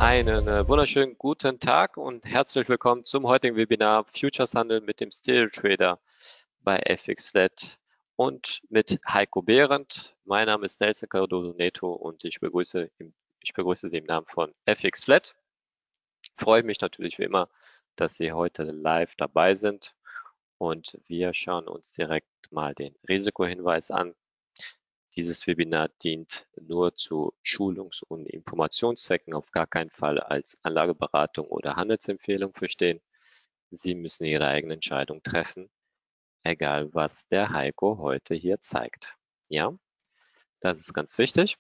Einen wunderschönen guten Tag und herzlich willkommen zum heutigen Webinar Futures Handel mit dem Stereo Trader bei FXFlat und mit Heiko Behrendt. Mein Name ist Nelson Cardoso Neto und ich begrüße Sie im Namen von FXFlat. Freue mich natürlich wie immer, dass Sie heute live dabei sind und wir schauen uns direkt mal den Risikohinweis an. Dieses Webinar dient nur zu Schulungs- und Informationszwecken, auf gar keinen Fall als Anlageberatung oder Handelsempfehlung verstehen. Sie müssen Ihre eigene Entscheidung treffen, egal was der Heiko heute hier zeigt. Ja, das ist ganz wichtig.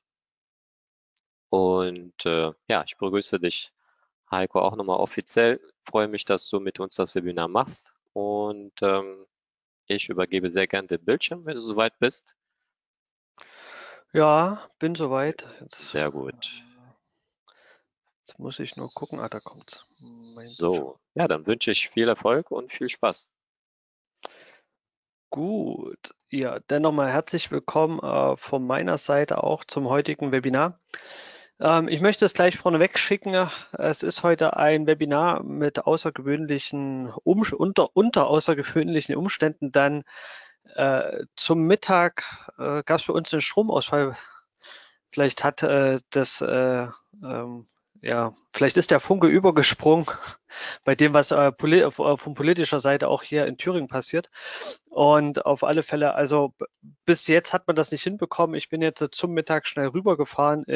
Und ja, ich begrüße dich, Heiko, auch nochmal offiziell. Freue mich, dass du mit uns das Webinar machst. Und ich übergebe sehr gerne den Bildschirm, wenn du soweit bist. Ja, bin soweit. Sehr gut. Jetzt muss ich nur gucken. Da kommt mein Bildschirm. So, ja, dann wünsche ich viel Erfolg und viel Spaß. Gut. Ja, dann nochmal herzlich willkommen von meiner Seite auch zum heutigen Webinar. Ich möchte es gleich vorneweg schicken. Es ist heute ein Webinar mit unter außergewöhnlichen Umständen. Dann zum Mittag gab es bei uns einen Stromausfall. Vielleicht hat vielleicht ist der Funke übergesprungen bei dem, was von politischer Seite auch hier in Thüringen passiert. Und auf alle Fälle, also bis jetzt hat man das nicht hinbekommen. Ich bin jetzt zum Mittag schnell rübergefahren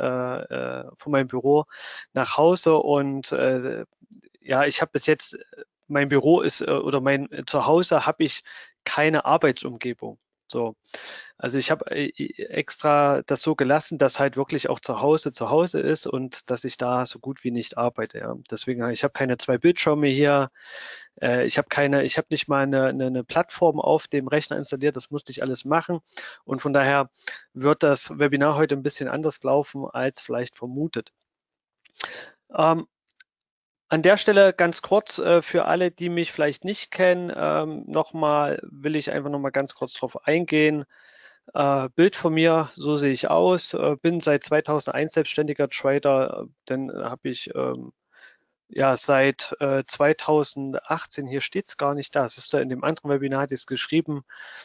von meinem Büro nach Hause und ja, ich habe bis jetzt, mein Büro ist oder mein Zuhause habe ich keine Arbeitsumgebung. So, also ich habe extra das so gelassen, dass halt wirklich auch zu Hause ist und dass ich da so gut wie nicht arbeite. Ja. Deswegen, ich habe keine zwei Bildschirme hier. Ich habe nicht mal eine Plattform auf dem Rechner installiert. Das musste ich alles machen. Und von daher wird das Webinar heute ein bisschen anders laufen als vielleicht vermutet. Ähm, An der Stelle ganz kurz für alle, die mich vielleicht nicht kennen, will ich einfach nochmal ganz kurz drauf eingehen. Bild von mir, so sehe ich aus. Bin seit 2001 selbstständiger Trader. Dann habe ich ja seit 2018, hier steht es gar nicht da, es ist da in dem anderen Webinar, hatte ich es geschrieben.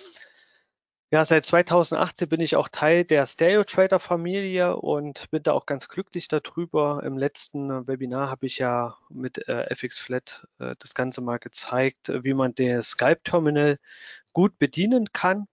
Ja, seit 2018 bin ich auch Teil der Stereo Trader Familie und bin da auch ganz glücklich darüber. Im letzten Webinar habe ich ja mit FXFlat das Ganze mal gezeigt, wie man das Skype Terminal gut bedienen kann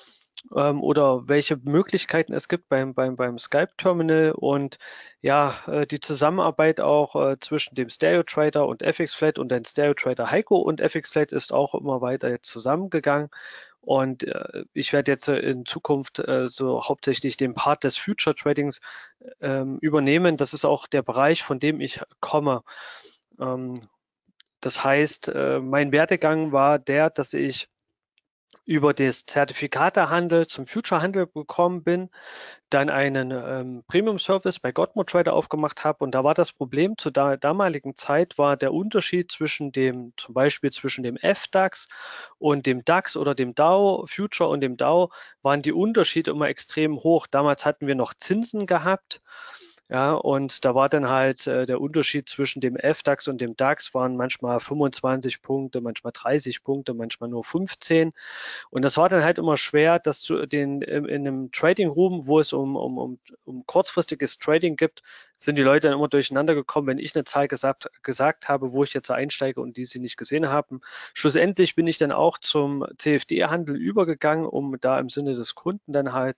oder welche Möglichkeiten es gibt beim Skype-Terminal und ja, die Zusammenarbeit auch zwischen dem Stereo-Trader und FXFlat und den Stereo-Trader Heiko und FXFlat ist auch immer weiter jetzt zusammengegangen. Und ich werde jetzt in Zukunft so hauptsächlich den Part des Future Tradings übernehmen. Das ist auch der Bereich, von dem ich komme. Ähm, Das heißt, mein Werdegang war der, dass ich über das Zertifikatehandel zum Future-Handel gekommen bin, dann einen Premium-Service bei Godmo Trader aufgemacht habe und da war das Problem zur damaligen Zeit war der Unterschied zwischen zum Beispiel zwischen dem FDAX und dem DAX oder dem Dow Future und dem Dow waren die Unterschiede immer extrem hoch. Damals hatten wir noch Zinsen gehabt. Ja, und da war dann halt der Unterschied zwischen dem FDAX und dem DAX waren manchmal 25 Punkte, manchmal 30 Punkte, manchmal nur 15. Und das war dann halt immer schwer, in einem Trading Room, wo es um kurzfristiges Trading gibt, sind die Leute dann immer durcheinander gekommen, wenn ich eine Zahl gesagt habe, wo ich jetzt einsteige und die sie nicht gesehen haben. Schlussendlich bin ich dann auch zum CFD-Handel übergegangen, um da im Sinne des Kunden dann halt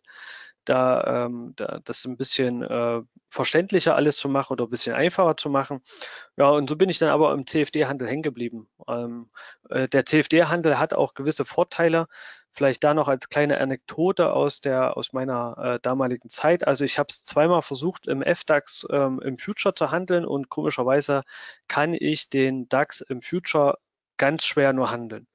da das ein bisschen verständlicher alles zu machen oder ein bisschen einfacher zu machen. Ja, und so bin ich dann aber im CFD-Handel hängen geblieben. Der CFD-Handel hat auch gewisse Vorteile. Vielleicht da noch als kleine Anekdote aus meiner damaligen Zeit. Also ich habe es zweimal versucht, im FDAX im Future zu handeln und komischerweise kann ich den DAX im Future ganz schwer nur handeln.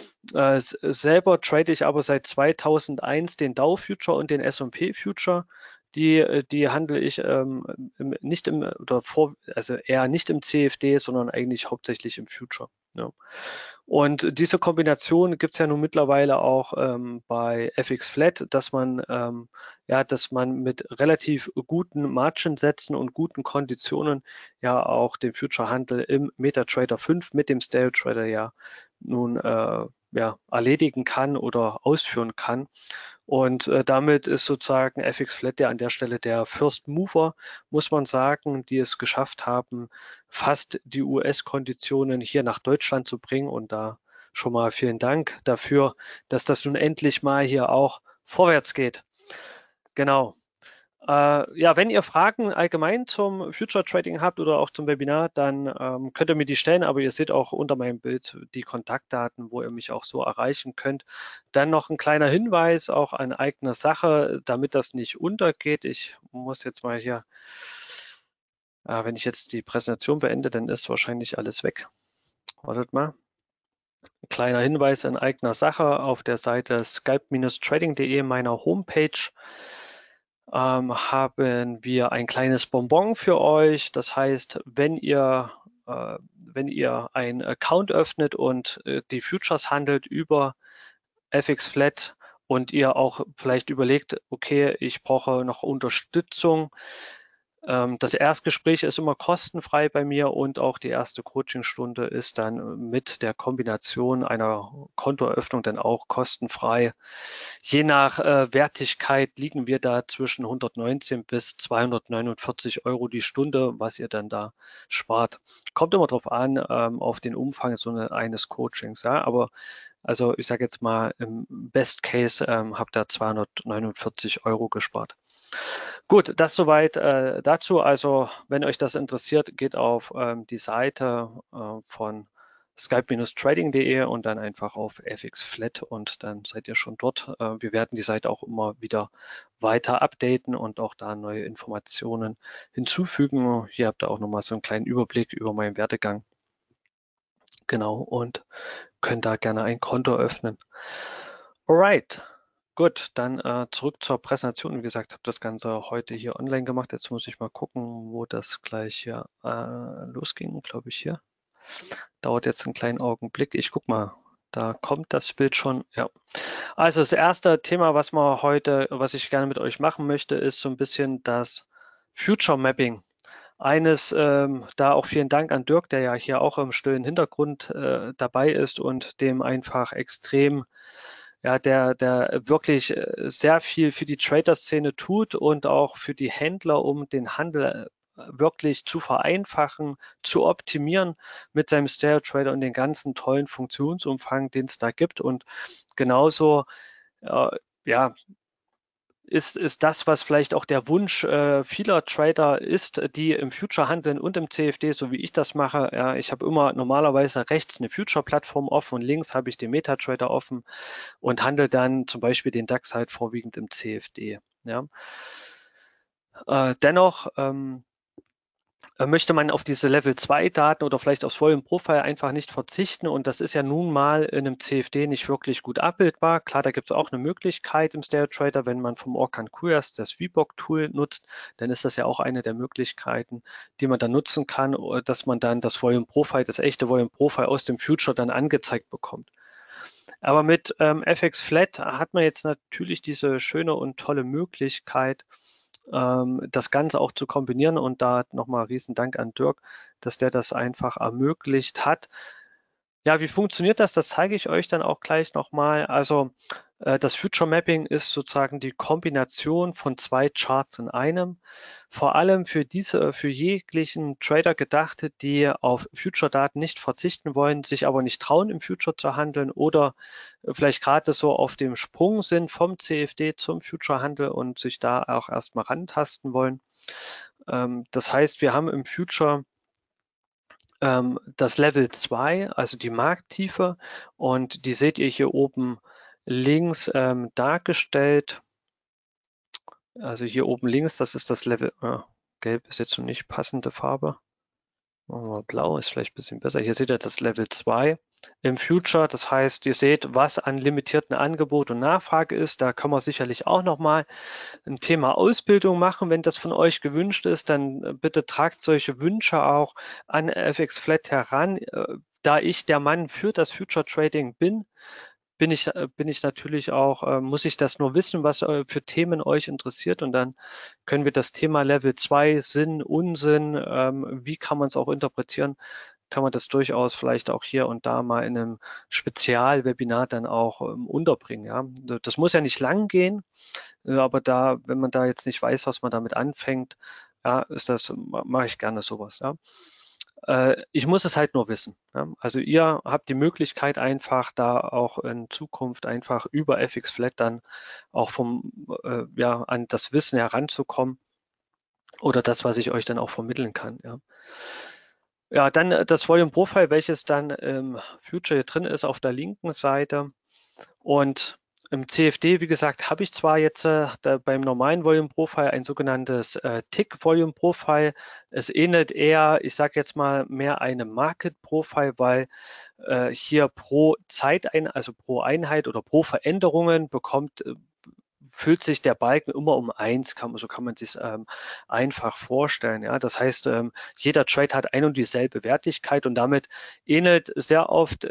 Selber trade ich aber seit 2001 den Dow Future und den S&P Future. Die handle ich nicht also eher nicht im CFD, sondern eigentlich hauptsächlich im Future. Ja. Und diese Kombination gibt es ja nun mittlerweile auch bei FX Flat, dass man mit relativ guten Margin-Sätzen und guten Konditionen ja auch den Future-Handel im MetaTrader 5 mit dem Stereo Trader ja nun erledigen kann oder ausführen kann. Und damit ist sozusagen FX Flat ja an der Stelle der First Mover, muss man sagen, die es geschafft haben, fast die US-Konditionen hier nach Deutschland zu bringen. Und da schon mal vielen Dank dafür, dass das nun endlich mal hier auch vorwärts geht. Genau. Wenn ihr Fragen allgemein zum Future Trading habt oder auch zum Webinar, dann könnt ihr mir die stellen, aber ihr seht auch unter meinem Bild die Kontaktdaten, wo ihr mich auch so erreichen könnt. Dann noch ein kleiner Hinweis auch an eigener Sache, damit das nicht untergeht. Ich muss jetzt mal hier, wenn ich jetzt die Präsentation beende, dann ist wahrscheinlich alles weg. Wartet mal. Kleiner Hinweis in eigener Sache auf der Seite skype-trading.de, meiner Homepage, haben wir ein kleines Bonbon für euch. Das heißt, wenn ihr einen Account öffnet und die Futures handelt über FX Flat und ihr auch vielleicht überlegt, okay, ich brauche noch Unterstützung. Das Erstgespräch ist immer kostenfrei bei mir und auch die erste Coachingstunde ist dann mit der Kombination einer Kontoeröffnung dann auch kostenfrei. Je nach Wertigkeit liegen wir da zwischen 119 bis 249 Euro die Stunde, was ihr dann da spart. Kommt immer drauf an, auf den Umfang eines Coachings. Ja? Aber also ich sage jetzt mal, im Best Case habt ihr 249 Euro gespart. Gut, das soweit dazu. Also wenn euch das interessiert, geht auf die Seite von skype-trading.de und dann einfach auf FX Flat und dann seid ihr schon dort. Wir werden die Seite auch immer wieder weiter updaten und auch da neue Informationen hinzufügen. Hier habt ihr auch nochmal so einen kleinen Überblick über meinen Werdegang. Genau, und könnt da gerne ein Konto öffnen. Alright. Gut, dann zurück zur Präsentation. Wie gesagt, habe das Ganze heute hier online gemacht. Jetzt muss ich mal gucken, wo das gleich hier losging, glaube ich hier. Dauert jetzt einen kleinen Augenblick. Ich guck mal, da kommt das Bild schon. Ja. Also das erste Thema, was ich gerne mit euch machen möchte, ist so ein bisschen das Future Mapping. Da auch vielen Dank an Dirk, der ja hier auch im stillen Hintergrund dabei ist und dem einfach extrem der wirklich sehr viel für die Trader-Szene tut und auch für die Händler, um den Handel wirklich zu vereinfachen, zu optimieren mit seinem Stereo Trader und den ganzen tollen Funktionsumfang, den es da gibt. Und genauso ist das, was vielleicht auch der Wunsch vieler Trader ist, die im Future handeln und im CFD, so wie ich das mache. Ja, ich habe immer normalerweise rechts eine Future-Plattform offen und links habe ich den MetaTrader offen und handle dann zum Beispiel den DAX halt vorwiegend im CFD. Ja. Dennoch möchte man auf diese Level 2 Daten oder vielleicht aufs Volume Profile einfach nicht verzichten und das ist ja nun mal in einem CFD nicht wirklich gut abbildbar. Klar, da gibt es auch eine Möglichkeit im Stereo Trader, wenn man vom Orkan QS das VBOC Tool nutzt, dann ist das ja auch eine der Möglichkeiten, die man dann nutzen kann, dass man dann das Volume Profile, das echte Volume Profile aus dem Future dann angezeigt bekommt. Aber mit FX Flat hat man jetzt natürlich diese schöne und tolle Möglichkeit, das Ganze auch zu kombinieren und da nochmal riesen Dank an Dirk, dass der das einfach ermöglicht hat. Ja, wie funktioniert das? Das zeige ich euch dann auch gleich nochmal. Also das Future Mapping ist sozusagen die Kombination von zwei Charts in einem. Vor allem für jeglichen Trader gedacht, die auf Future-Daten nicht verzichten wollen, sich aber nicht trauen, im Future zu handeln oder vielleicht gerade so auf dem Sprung sind vom CFD zum Future-Handel und sich da auch erstmal rantasten wollen. Das heißt, wir haben im Future das Level 2, also die Markttiefe, und die seht ihr hier oben links dargestellt. Also hier oben links, das ist das Level, gelb ist jetzt noch nicht passende Farbe. Blau ist vielleicht ein bisschen besser. Hier seht ihr das Level 2 im Future. Das heißt, ihr seht, was an limitierten Angebot und Nachfrage ist. Da kann man sicherlich auch nochmal ein Thema Ausbildung machen. Wenn das von euch gewünscht ist, dann bitte tragt solche Wünsche auch an FX Flat heran. da ich der Mann für das Future Trading bin ich natürlich auch, muss ich das nur wissen, was für Themen euch interessiert, und dann können wir das Thema Level 2, Sinn, Unsinn, wie kann man es auch interpretieren, kann man das durchaus vielleicht auch hier und da mal in einem Spezialwebinar dann auch unterbringen. Ja. Das muss ja nicht lang gehen, aber da, wenn man da jetzt nicht weiß, was man damit anfängt, ja, mache ich gerne sowas. Ja. Ich muss es halt nur wissen. Ja. Also ihr habt die Möglichkeit einfach da auch in Zukunft einfach über FX Flat dann auch ja, an das Wissen heranzukommen oder das, was ich euch dann auch vermitteln kann. Ja. Ja, dann das Volume Profile, welches dann im Future hier drin ist auf der linken Seite. Und im CFD, wie gesagt, habe ich zwar jetzt beim normalen Volume Profile ein sogenanntes Tick Volume Profile. Es ähnelt eher, ich sage jetzt mal, mehr einem Market Profile, weil hier pro also pro Einheit oder pro Veränderungen füllt sich der Balken immer um 1, so kann man sich einfach vorstellen. Ja? Das heißt, jeder Trade hat ein und dieselbe Wertigkeit, und damit ähnelt sehr oft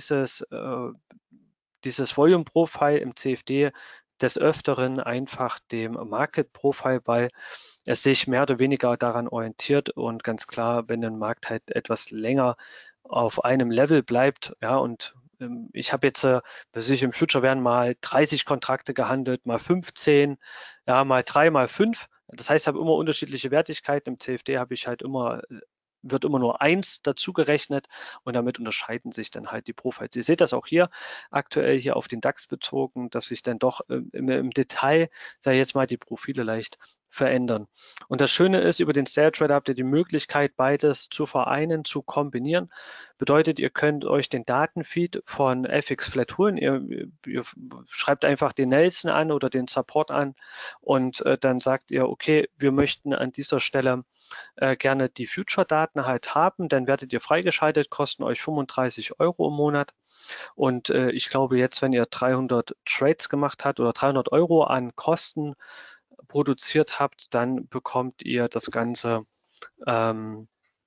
dieses Volume Profile im CFD des Öfteren einfach dem Market Profile, weil es sich mehr oder weniger daran orientiert, und ganz klar, wenn ein Markt halt etwas länger auf einem Level bleibt, ja, und ich habe jetzt, bei sich im Future werden mal 30 Kontrakte gehandelt, mal 15, ja, mal 3, mal 5. Das heißt, ich habe immer unterschiedliche Wertigkeiten. Im CFD habe ich halt wird immer nur 1 dazu gerechnet, und damit unterscheiden sich dann halt die Profiles. Ihr seht das auch hier aktuell hier auf den DAX bezogen, dass sich dann doch im Detail, sage ich jetzt mal, die Profile leicht verändern. Und das Schöne ist, über den Style Trader habt ihr die Möglichkeit, beides zu vereinen, zu kombinieren. Bedeutet, ihr könnt euch den Datenfeed von FX Flat holen. Ihr schreibt einfach den Nelson an oder den Support an, und dann sagt ihr, okay, wir möchten an dieser Stelle gerne die Future-Daten halt haben, dann werdet ihr freigeschaltet, kosten euch 35 Euro im Monat. Und ich glaube jetzt, wenn ihr 300 Trades gemacht habt oder 300 Euro an Kosten produziert habt, dann bekommt ihr das Ganze ähm,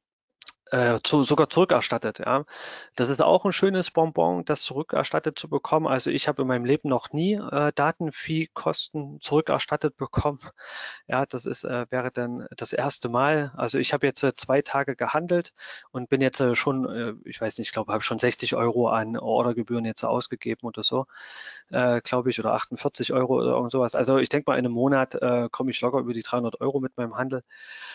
sogar zurückerstattet. Ja. Das ist auch ein schönes Bonbon, das zurückerstattet zu bekommen. Also ich habe in meinem Leben noch nie Datenvieh-Kosten zurückerstattet bekommen. Ja, wäre dann das erste Mal. Also ich habe jetzt 2 Tage gehandelt und bin jetzt schon, ich weiß nicht, ich glaube, habe schon 60 Euro an Ordergebühren jetzt ausgegeben oder so, glaube ich, oder 48 Euro oder irgend sowas. Also ich denke mal, in einem Monat komme ich locker über die 300 Euro mit meinem Handel.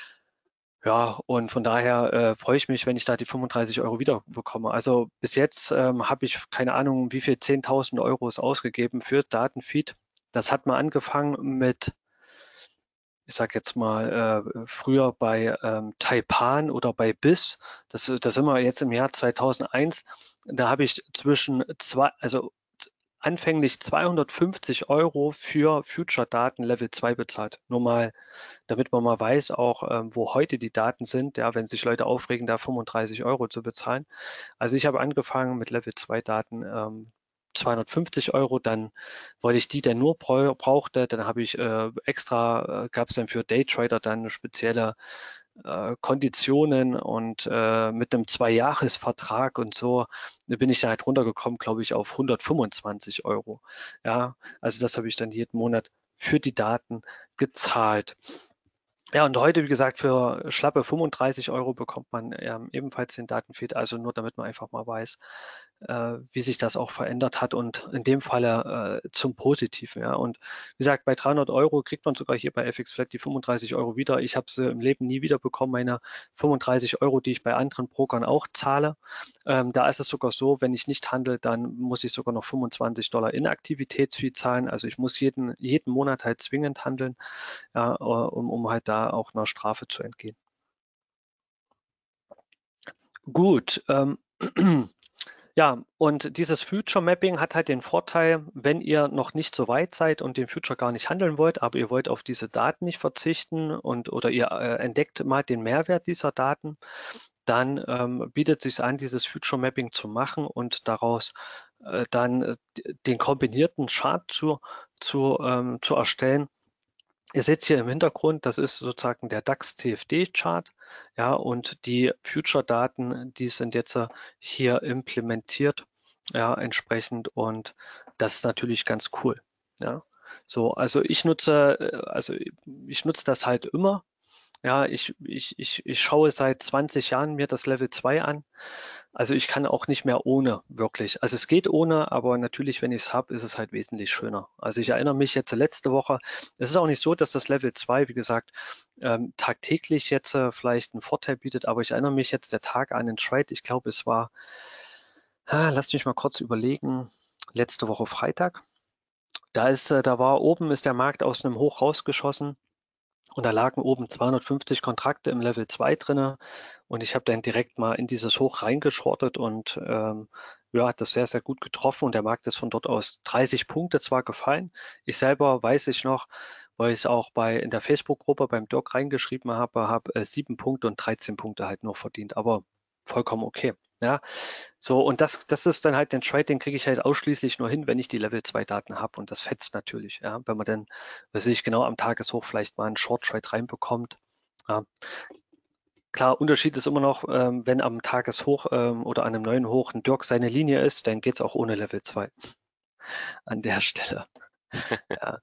Ja, und von daher freue ich mich, wenn ich da die 35 Euro wieder bekomme. Also bis jetzt habe ich keine Ahnung, wie viel 10.000 Euros ausgegeben für Datenfeed. Das hat mal angefangen mit, ich sage jetzt mal, früher bei Taipan oder bei BIS. Das sind wir jetzt im Jahr 2001. Da habe ich also anfänglich 250 Euro für Future-Daten Level 2 bezahlt. Nur mal, damit man mal weiß, auch wo heute die Daten sind, ja, wenn sich Leute aufregen, da 35 Euro zu bezahlen. Also ich habe angefangen mit Level 2 Daten 250 Euro, dann, weil ich die dann nur brauchte, dann habe ich gab es dann für Daytrader dann spezielle Konditionen, und mit einem 2-Jahres-Vertrag und so bin ich da halt runtergekommen, glaube ich, auf 125 Euro. Ja, also das habe ich dann jeden Monat für die Daten gezahlt. Ja, und heute, wie gesagt, für schlappe 35 Euro bekommt man ebenfalls den Datenfeed, also nur damit man einfach mal weiß, wie sich das auch verändert hat, und in dem Falle zum Positiven. Ja. Und wie gesagt, bei 300 Euro kriegt man sogar hier bei FX Flat die 35 Euro wieder. Ich habe sie im Leben nie wieder bekommen, meine 35 Euro, die ich bei anderen Brokern auch zahle. Da ist es sogar so, wenn ich nicht handle, dann muss ich sogar noch 25 Dollar Inaktivitätsfee zahlen. Also ich muss jeden Monat halt zwingend handeln, ja, um halt da auch einer Strafe zu entgehen. Gut, ja, und dieses Future Mapping hat halt den Vorteil, wenn ihr noch nicht so weit seid und den Future gar nicht handeln wollt, aber ihr wollt auf diese Daten nicht verzichten, oder ihr entdeckt mal den Mehrwert dieser Daten, dann bietet es sich an, dieses Future Mapping zu machen und daraus dann den kombinierten Chart zu erstellen, Ihr seht hier im Hintergrund, das ist sozusagen der DAX CFD-Chart, ja, und die Future-Daten, die sind jetzt hier implementiert, ja, entsprechend, und das ist natürlich ganz cool, ja. So, also ich nutze das halt immer. Ja, ich schaue seit 20 Jahren mir das Level 2 an. Also ich kann auch nicht mehr ohne, wirklich. Also es geht ohne, aber natürlich, wenn ich es habe, ist es halt wesentlich schöner. Also ich erinnere mich jetzt letzte Woche, es ist auch nicht so, dass das Level 2, wie gesagt, tagtäglich jetzt vielleicht einen Vorteil bietet, aber ich erinnere mich jetzt der Tag an den Trade, ich glaube, es war, lasst mich mal kurz überlegen, letzte Woche Freitag. Da war oben, ist der Markt aus einem Hoch rausgeschossen. Und da lagen oben 250 Kontrakte im Level 2 drinne, und ich habe dann direkt mal in dieses Hoch reingeschortet und ja, hat das sehr, sehr gut getroffen, und der Markt ist von dort aus 30 Punkte zwar gefallen. Ich selber, weiß ich noch, weil ich es auch in der Facebook-Gruppe beim Doc reingeschrieben habe 7 Punkte und 13 Punkte halt nur verdient, aber vollkommen okay. Ja, so, und das ist dann halt den Trade, den kriege ich halt ausschließlich nur hin, wenn ich die Level 2 Daten habe, und das fetzt natürlich, ja, wenn man dann, weiß ich, genau am Tageshoch vielleicht mal einen Short Trade reinbekommt. Ja. Klar, Unterschied ist immer noch, wenn am Tageshoch oder an einem neuen Hoch ein Dirk seine Linie ist, dann geht es auch ohne Level 2 an der Stelle. Ja.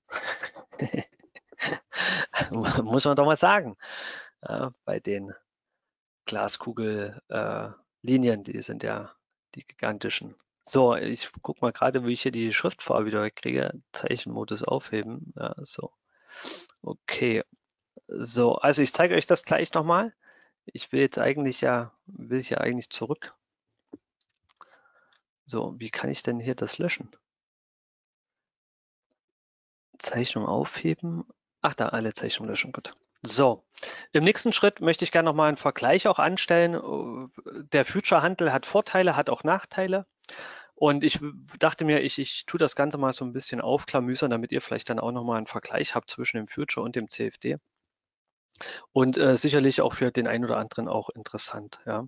Muss man doch mal sagen, bei den Glaskugel-Linien, die sind ja die gigantischen. So, ich gucke mal gerade, wie ich hier die Schriftfarbe wieder wegkriege. Zeichenmodus aufheben. Ja, so. Okay. So, also ich zeige euch das gleich nochmal. Will ich ja eigentlich zurück. So, wie kann ich denn hier das löschen? Zeichnung aufheben. Ach, da, alle Zeichnungen löschen, gut. So, im nächsten Schritt möchte ich gerne nochmal einen Vergleich auch anstellen. Der Future-Handel hat Vorteile, hat auch Nachteile. Und ich dachte mir, ich tue das Ganze mal so ein bisschen aufklamüsern, damit ihr vielleicht dann auch nochmal einen Vergleich habt zwischen dem Future und dem CFD. Und sicherlich auch für den einen oder anderen auch interessant, ja.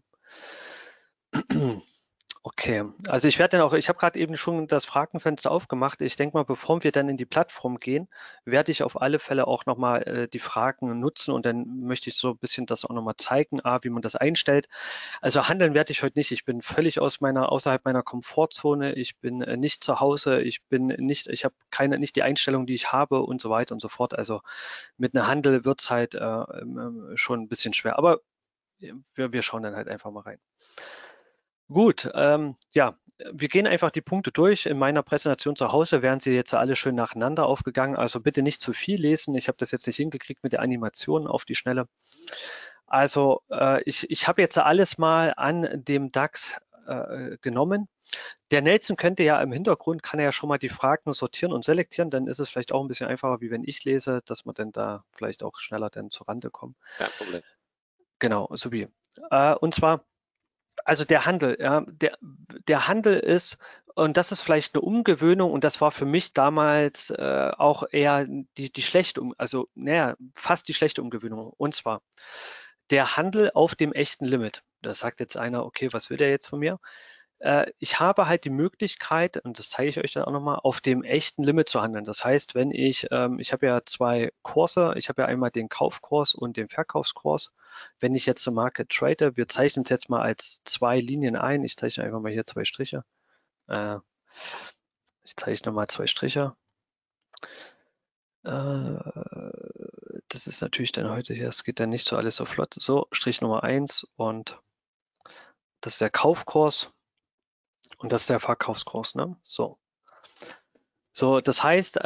Okay, also ich habe gerade eben schon das Fragenfenster aufgemacht. Ich denke mal, bevor wir dann in die Plattform gehen, werde ich auf alle Fälle auch nochmal die Fragen nutzen, und dann möchte ich so ein bisschen das auch nochmal zeigen, wie man das einstellt. Also handeln werde ich heute nicht. Ich bin völlig außerhalb meiner Komfortzone. Ich bin nicht zu Hause. Ich habe nicht die Einstellung, die ich habe, und so weiter und so fort. Also mit einem Handel wird es halt schon ein bisschen schwer. Aber wir schauen dann halt einfach mal rein. Gut, ja, wir gehen einfach die Punkte durch. In meiner Präsentation zu Hause werden sie jetzt alle schön nacheinander aufgegangen. Also bitte nicht zu viel lesen. Ich habe das jetzt nicht hingekriegt mit der Animation auf die Schnelle. Also ich habe jetzt alles mal an dem DAX genommen. Der Nelson könnte ja im Hintergrund, kann er ja schon mal die Fragen sortieren und selektieren. Dann ist es vielleicht auch ein bisschen einfacher, wie wenn ich lese, dass man dann da vielleicht auch schneller dann zur Rande kommt. Kein Problem. Genau, so wie. Und zwar, also der Handel, ja, der Handel ist, und das ist vielleicht eine Umgewöhnung, und das war für mich damals auch eher die schlechte, also naja, fast die schlechte Umgewöhnung. Und zwar der Handel auf dem echten Limit. Da sagt jetzt einer, okay, was will der jetzt von mir? Ich habe halt die Möglichkeit, und das zeige ich euch dann auch nochmal, auf dem echten Limit zu handeln. Das heißt, wenn ich habe ja zwei Kurse, ich habe ja einmal den Kaufkurs und den Verkaufskurs. Wenn ich jetzt zum Market trade, wir zeichnen es jetzt mal als zwei Linien ein. Ich zeichne einfach mal hier zwei Striche. Ich zeichne mal zwei Striche. Das ist natürlich dann heute hier, es geht dann nicht so alles so flott. So, Strich Nummer 1, und das ist der Kaufkurs und das ist der Verkaufskurs, ne? So. So, das heißt,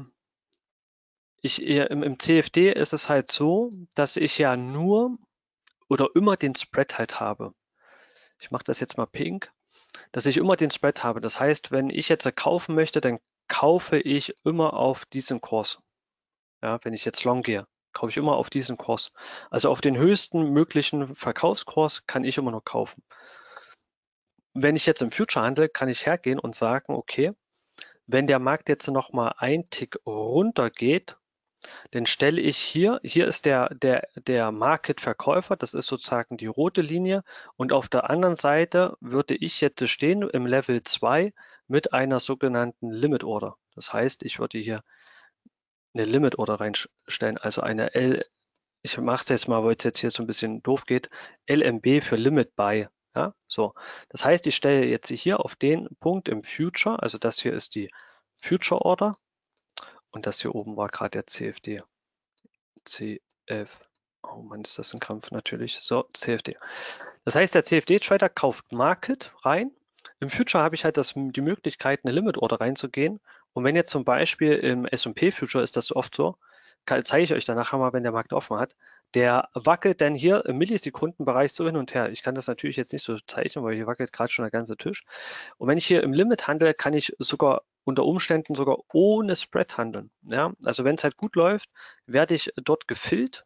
im CFD ist es halt so, dass ich ja nur oder immer den Spread halt habe. Ich mache das jetzt mal pink, dass ich immer den Spread habe. Das heißt, wenn ich jetzt kaufen möchte, dann kaufe ich immer auf diesen Kurs. Ja, wenn ich jetzt long gehe, kaufe ich immer auf diesen Kurs. Also auf den höchsten möglichen Verkaufskurs kann ich immer noch kaufen. Wenn ich jetzt im Future handle, kann ich hergehen und sagen, okay, wenn der Markt jetzt noch mal einen Tick runter geht, dann stelle ich hier ist der Market-Verkäufer, das ist sozusagen die rote Linie, und auf der anderen Seite würde ich jetzt stehen im Level 2 mit einer sogenannten Limit Order. Das heißt, ich würde hier eine Limit Order reinstellen, also eine L, ich mache es jetzt mal, weil es jetzt hier so ein bisschen doof geht, LMB für Limit Buy. Ja, so. Das heißt, ich stelle jetzt hier auf den Punkt im Future, also das hier ist die Future Order und das hier oben war gerade der CFD. CF. Oh Mann, ist das ein Krampf natürlich. So, CFD. Das heißt, der CFD-Trader kauft Market rein. Im Future habe ich halt die Möglichkeit, eine Limit-Order reinzugehen. Und wenn jetzt zum Beispiel im S&P-Future ist das oft so, zeige ich euch dann nachher mal, wenn der Markt offen hat, der wackelt dann hier im Millisekundenbereich so hin und her. Ich kann das natürlich jetzt nicht so zeichnen, weil hier wackelt gerade schon der ganze Tisch. Und wenn ich hier im Limit handle, kann ich sogar unter Umständen sogar ohne Spread handeln. Ja? Also wenn es halt gut läuft, werde ich dort gefüllt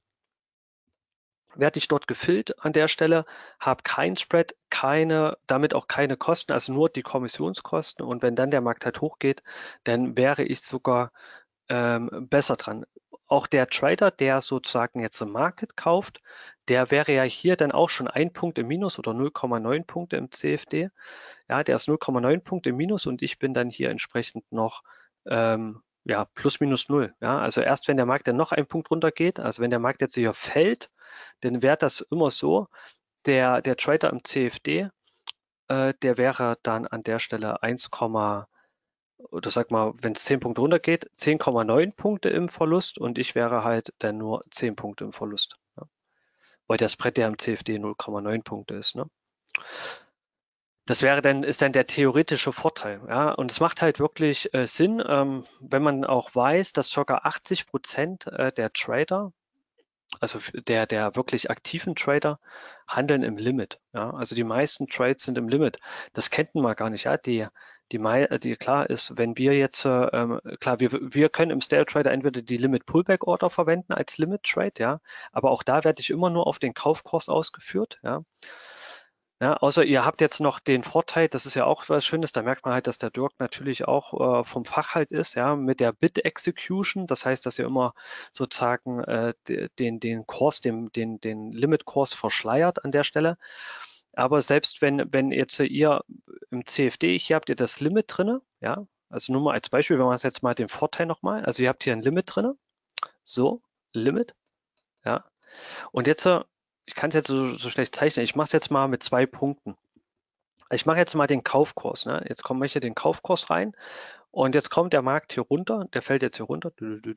an der Stelle, habe kein Spread, damit auch keine Kosten, also nur die Kommissionskosten. Und wenn dann der Markt halt hochgeht, dann wäre ich sogar besser dran. Auch der Trader, der sozusagen jetzt im Market kauft, der wäre ja hier dann auch schon 1 Punkt im Minus oder 0,9 Punkte im CFD. Ja, der ist 0,9 Punkte im Minus und ich bin dann hier entsprechend noch ja, plus minus 0. Ja, also erst wenn der Markt dann noch 1 Punkt runter geht, also wenn der Markt jetzt hier fällt, dann wäre das immer so, der Trader im CFD, der wäre dann an der Stelle 1, oder sag mal, wenn es 10 Punkte runter geht, 10,9 Punkte im Verlust und ich wäre halt dann nur 10 Punkte im Verlust. Ja. Weil der Spread ja im CFD 0,9 Punkte ist. Ne? Das ist dann der theoretische Vorteil. Ja? Und es macht halt wirklich Sinn, wenn man auch weiß, dass ca. 80% der Trader, also der wirklich aktiven Trader, handeln im Limit. Ja? Also die meisten Trades sind im Limit. Das kennt man gar nicht. Ja? Die klar ist, wenn wir jetzt, klar, wir können im Stale Trader entweder die Limit Pullback Order verwenden als Limit Trade, ja, aber auch da werde ich immer nur auf den Kaufkurs ausgeführt, ja. Ja, außer ihr habt jetzt noch den Vorteil, das ist ja auch was Schönes, da merkt man halt, dass der Dirk natürlich auch vom Fach halt ist, ja, mit der Bid Execution. Das heißt, dass ihr immer sozusagen den Kurs, den Limit-Kurs verschleiert an der Stelle. Aber selbst wenn jetzt ihr im CFD, hier habt ihr das Limit drinne, ja, also nur mal als Beispiel, wenn man jetzt mal den Vorteil nochmal, also ihr habt hier ein Limit drinne, so, Limit, ja, und jetzt, ich kann es jetzt so schlecht zeichnen, ich mache es jetzt mal mit 2 Punkten. Ich mache jetzt mal den Kaufkurs. Ne? Jetzt komme ich hier den Kaufkurs rein und jetzt kommt der Markt hier runter, der fällt jetzt hier runter,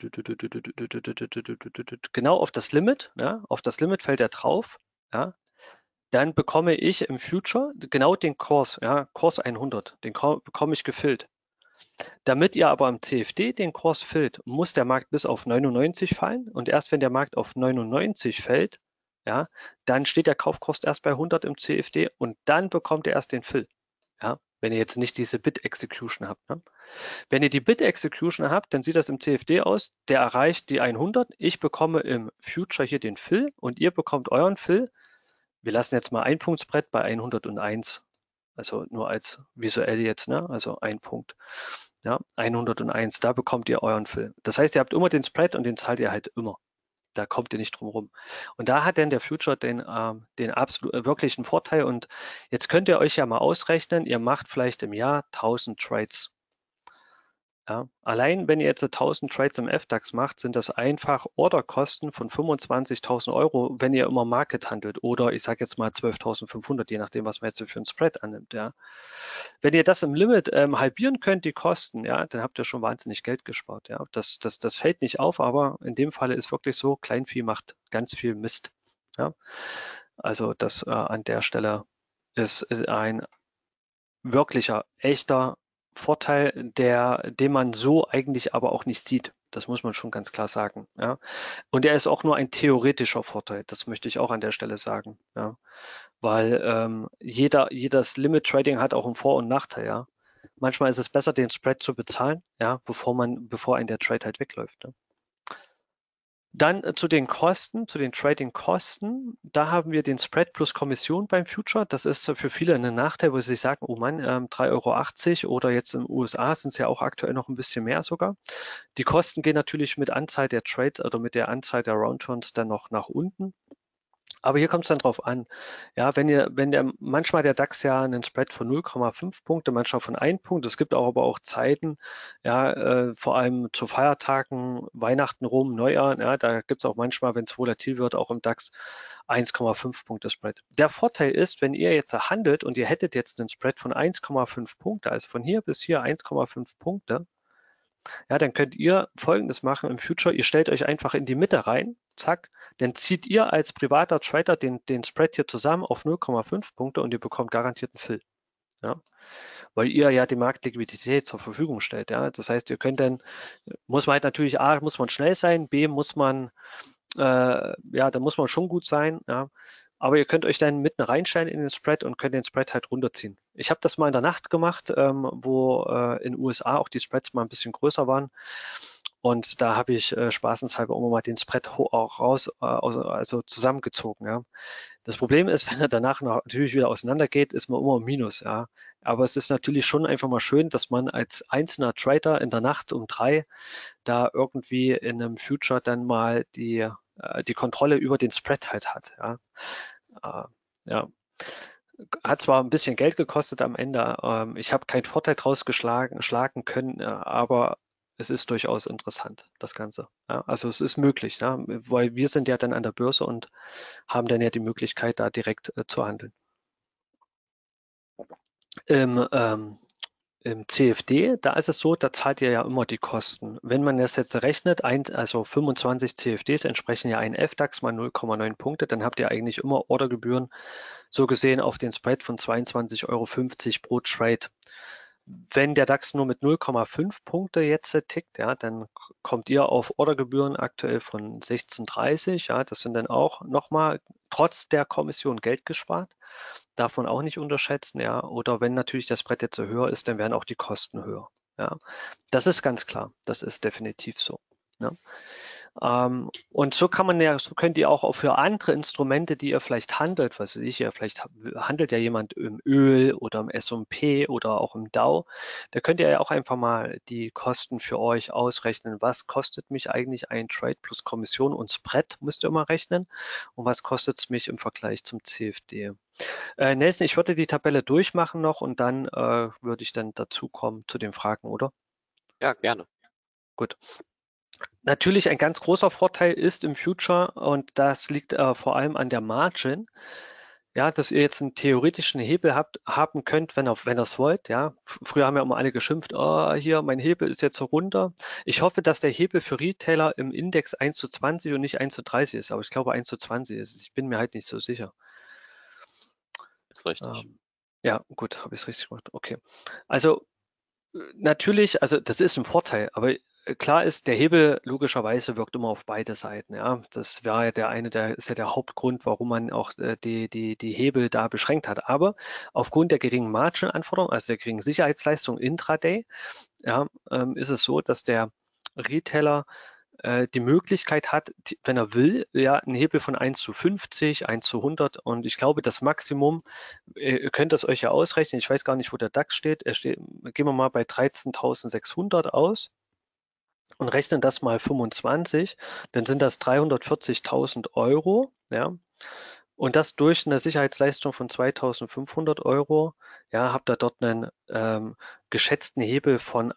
genau auf das Limit, ja? Auf das Limit fällt er drauf, ja? Dann bekomme ich im Future genau den Kurs, ja? Kurs 100, den bekomme ich gefüllt. Damit ihr aber im CFD den Kurs füllt, muss der Markt bis auf 99 fallen und erst wenn der Markt auf 99 fällt, ja, dann steht der Kaufkurs erst bei 100 im CFD und dann bekommt ihr erst den Fill. Ja, wenn ihr jetzt nicht diese Bid Execution habt. Ne? Wenn ihr die Bid Execution habt, dann sieht das im CFD aus, der erreicht die 100. Ich bekomme im Future hier den Fill und ihr bekommt euren Fill. Wir lassen jetzt mal ein Punktspread bei 101. Also nur als visuell jetzt, ne? Also 1 Punkt. Ja, 101, da bekommt ihr euren Fill. Das heißt, ihr habt immer den Spread und den zahlt ihr halt immer. Da kommt ihr nicht drum rum. Und da hat dann der Future den absolut wirklichen Vorteil. Und jetzt könnt ihr euch ja mal ausrechnen, ihr macht vielleicht im Jahr 1000 Trades. Ja, allein wenn ihr jetzt 1000 Trades im FDAX macht, sind das einfach Orderkosten von 25.000 Euro, wenn ihr immer Market handelt. Oder ich sage jetzt mal 12.500, je nachdem, was man jetzt für einen Spread annimmt. Ja. Wenn ihr das im Limit halbieren könnt, die Kosten, ja, dann habt ihr schon wahnsinnig Geld gespart. Ja. Das fällt nicht auf, aber in dem Falle ist wirklich so, Kleinvieh macht ganz viel Mist. Ja. Also das an der Stelle ist ein wirklicher, echter Vorteil, den man so eigentlich aber auch nicht sieht. Das muss man schon ganz klar sagen. Ja. Und er ist auch nur ein theoretischer Vorteil. Das möchte ich auch an der Stelle sagen. Ja. Weil jedes Limit Trading hat auch einen Vor- und Nachteil. Ja. Manchmal ist es besser, den Spread zu bezahlen, ja, bevor ein der Trade halt wegläuft. Ne. Dann zu den Kosten, zu den Trading-Kosten. Da haben wir den Spread plus Kommission beim Future. Das ist für viele ein Nachteil, wo sie sich sagen, oh Mann, 3,80 € oder jetzt in den USA sind es ja auch aktuell noch ein bisschen mehr sogar. Die Kosten gehen natürlich mit Anzahl der Trades oder mit der Anzahl der Roundturns dann noch nach unten. Aber hier kommt es dann drauf an. Ja, wenn der manchmal der DAX ja einen Spread von 0,5 Punkte, manchmal von 1 Punkt. Es gibt auch aber auch Zeiten, ja, vor allem zu Feiertagen, Weihnachten rum, Neujahr, ja, da gibt es auch manchmal, wenn es volatil wird, auch im DAX 1,5 Punkte Spread. Der Vorteil ist, wenn ihr jetzt handelt und ihr hättet jetzt einen Spread von 1,5 Punkte, also von hier bis hier 1,5 Punkte, ja, dann könnt ihr Folgendes machen im Future. Ihr stellt euch einfach in die Mitte rein, zack, dann zieht ihr als privater Trader den Spread hier zusammen auf 0,5 Punkte und ihr bekommt garantiert einen Fill. Ja, weil ihr ja die Marktliquidität zur Verfügung stellt. Ja, das heißt, ihr könnt dann, muss man halt natürlich, A, muss man schnell sein, B, muss man, ja, da muss man schon gut sein. Ja, aber ihr könnt euch dann mitten reinstellen in den Spread und könnt den Spread halt runterziehen. Ich habe das mal in der Nacht gemacht, wo in den USA auch die Spreads mal ein bisschen größer waren. Und da habe ich spaßenshalber immer mal den Spread auch raus, also zusammengezogen. Ja. Das Problem ist, wenn er danach noch natürlich wieder auseinandergeht, ist man immer im Minus. Ja. Aber es ist natürlich schon einfach mal schön, dass man als einzelner Trader in der Nacht um 3 da irgendwie in einem Future dann mal die Kontrolle über den Spread halt hat. Ja. Ja. Hat zwar ein bisschen Geld gekostet am Ende, ich habe keinen Vorteil draus schlagen können, aber es ist durchaus interessant, das Ganze. Ja, also es ist möglich, ja, weil wir sind ja dann an der Börse und haben dann ja die Möglichkeit, da direkt zu handeln. Im, ähm, Im CFD, da ist es so, da zahlt ihr ja immer die Kosten. Wenn man das jetzt rechnet, also 25 CFDs entsprechen ja ein FDAX mal 0,9 Punkte, dann habt ihr eigentlich immer Ordergebühren so gesehen auf den Spread von 22,50 € pro Trade. Wenn der DAX nur mit 0,5 Punkte jetzt tickt, ja, dann kommt ihr auf Ordergebühren aktuell von 16,30. Ja, das sind dann auch nochmal trotz der Kommission Geld gespart. Darf man auch nicht unterschätzen, ja. Oder wenn natürlich das Brett jetzt so höher ist, dann werden auch die Kosten höher. Ja, das ist ganz klar. Das ist definitiv so. Ja. Und so kann man ja, so könnt ihr auch für andere Instrumente, die ihr vielleicht handelt, was weiß ich, ja, vielleicht handelt ja jemand im Öl oder im S&P oder auch im Dow, da könnt ihr ja auch einfach mal die Kosten für euch ausrechnen. Was kostet mich eigentlich ein Trade plus Kommission und Spread, müsst ihr immer rechnen. Und was kostet es mich im Vergleich zum CFD? Nelson, ich würde die Tabelle durchmachen noch und dann würde ich dann dazu kommen zu den Fragen, oder? Ja, gerne. Gut. Natürlich ein ganz großer Vorteil ist im Future, und das liegt vor allem an der Margin, ja, dass ihr jetzt einen theoretischen Hebel haben könnt, wenn ihr es wollt. Ja, früher haben ja immer alle geschimpft, oh, hier, mein Hebel ist jetzt so runter. Ich hoffe, dass der Hebel für Retailer im Index 1:20 und nicht 1:30 ist, aber ich glaube 1:20 ist es. Ich bin mir halt nicht so sicher. Ist richtig. Ja, gut, habe ich es richtig gemacht. Okay. Also natürlich, also das ist ein Vorteil, aber klar ist, der Hebel logischerweise wirkt immer auf beide Seiten. Ja, das wäre ja der ist ja der Hauptgrund, warum man auch die Hebel da beschränkt hat. Aber aufgrund der geringen Margin-Anforderung, also der geringen Sicherheitsleistung intraday, ja, ist es so, dass der Retailer die Möglichkeit hat, wenn er will, ja, einen Hebel von 1:50, 1:100, und ich glaube, das Maximum, ihr könnt das euch ja ausrechnen, ich weiß gar nicht, wo der DAX steht, gehen wir mal bei 13.600 aus und rechnen das mal 25, dann sind das 340.000 €, ja, und das durch eine Sicherheitsleistung von 2.500 €, ja, habt ihr dort einen geschätzten Hebel von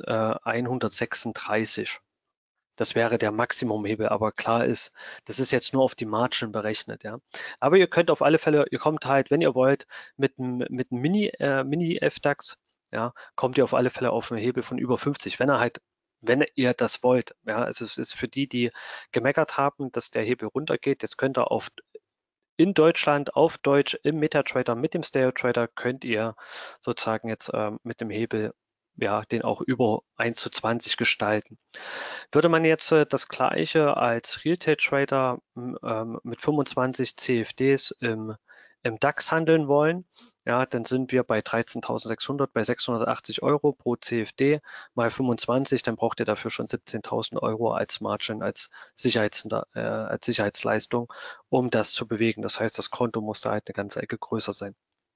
136. Das wäre der Maximumhebel, aber klar ist, das ist jetzt nur auf die Margin berechnet, ja. Aber ihr könnt auf alle Fälle, ihr kommt halt, wenn ihr wollt, mit einem Mini-FDAX, ja, kommt ihr auf alle Fälle auf einen Hebel von über 50, wenn ihr das wollt. Ja, also es ist für die gemeckert haben, dass der Hebel runtergeht. Jetzt könnt ihr in Deutschland auf Deutsch im MetaTrader mit dem Stereo Trader könnt ihr sozusagen jetzt mit dem Hebel, ja, den auch über 1:20 gestalten. Würde man jetzt das Gleiche als Retail-Trader mit 25 CFDs im DAX handeln wollen, ja, dann sind wir bei 13.600, bei 680 € pro CFD mal 25, dann braucht ihr dafür schon 17.000 € als Margin, als Sicherheitsleistung, um das zu bewegen. Das heißt, das Konto muss da halt eine ganze Ecke größer sein.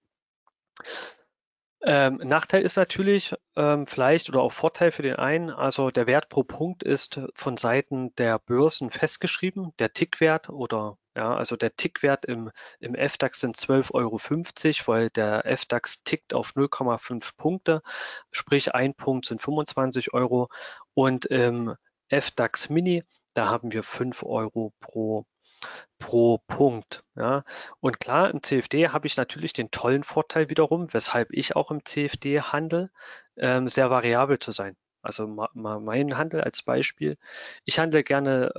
Nachteil ist natürlich vielleicht oder auch Vorteil für den einen, also der Wert pro Punkt ist von Seiten der Börsen festgeschrieben, der Tickwert oder Ja, also der Tickwert im FDAX sind 12,50 €, weil der FDAX tickt auf 0,5 Punkte, sprich ein Punkt sind 25 € und im FDAX Mini, da haben wir 5 € pro Punkt. Ja. Und klar, im CFD habe ich natürlich den tollen Vorteil wiederum, weshalb ich auch im CFD handle, sehr variabel zu sein. Also mal mein Handel als Beispiel. Ich handle gerne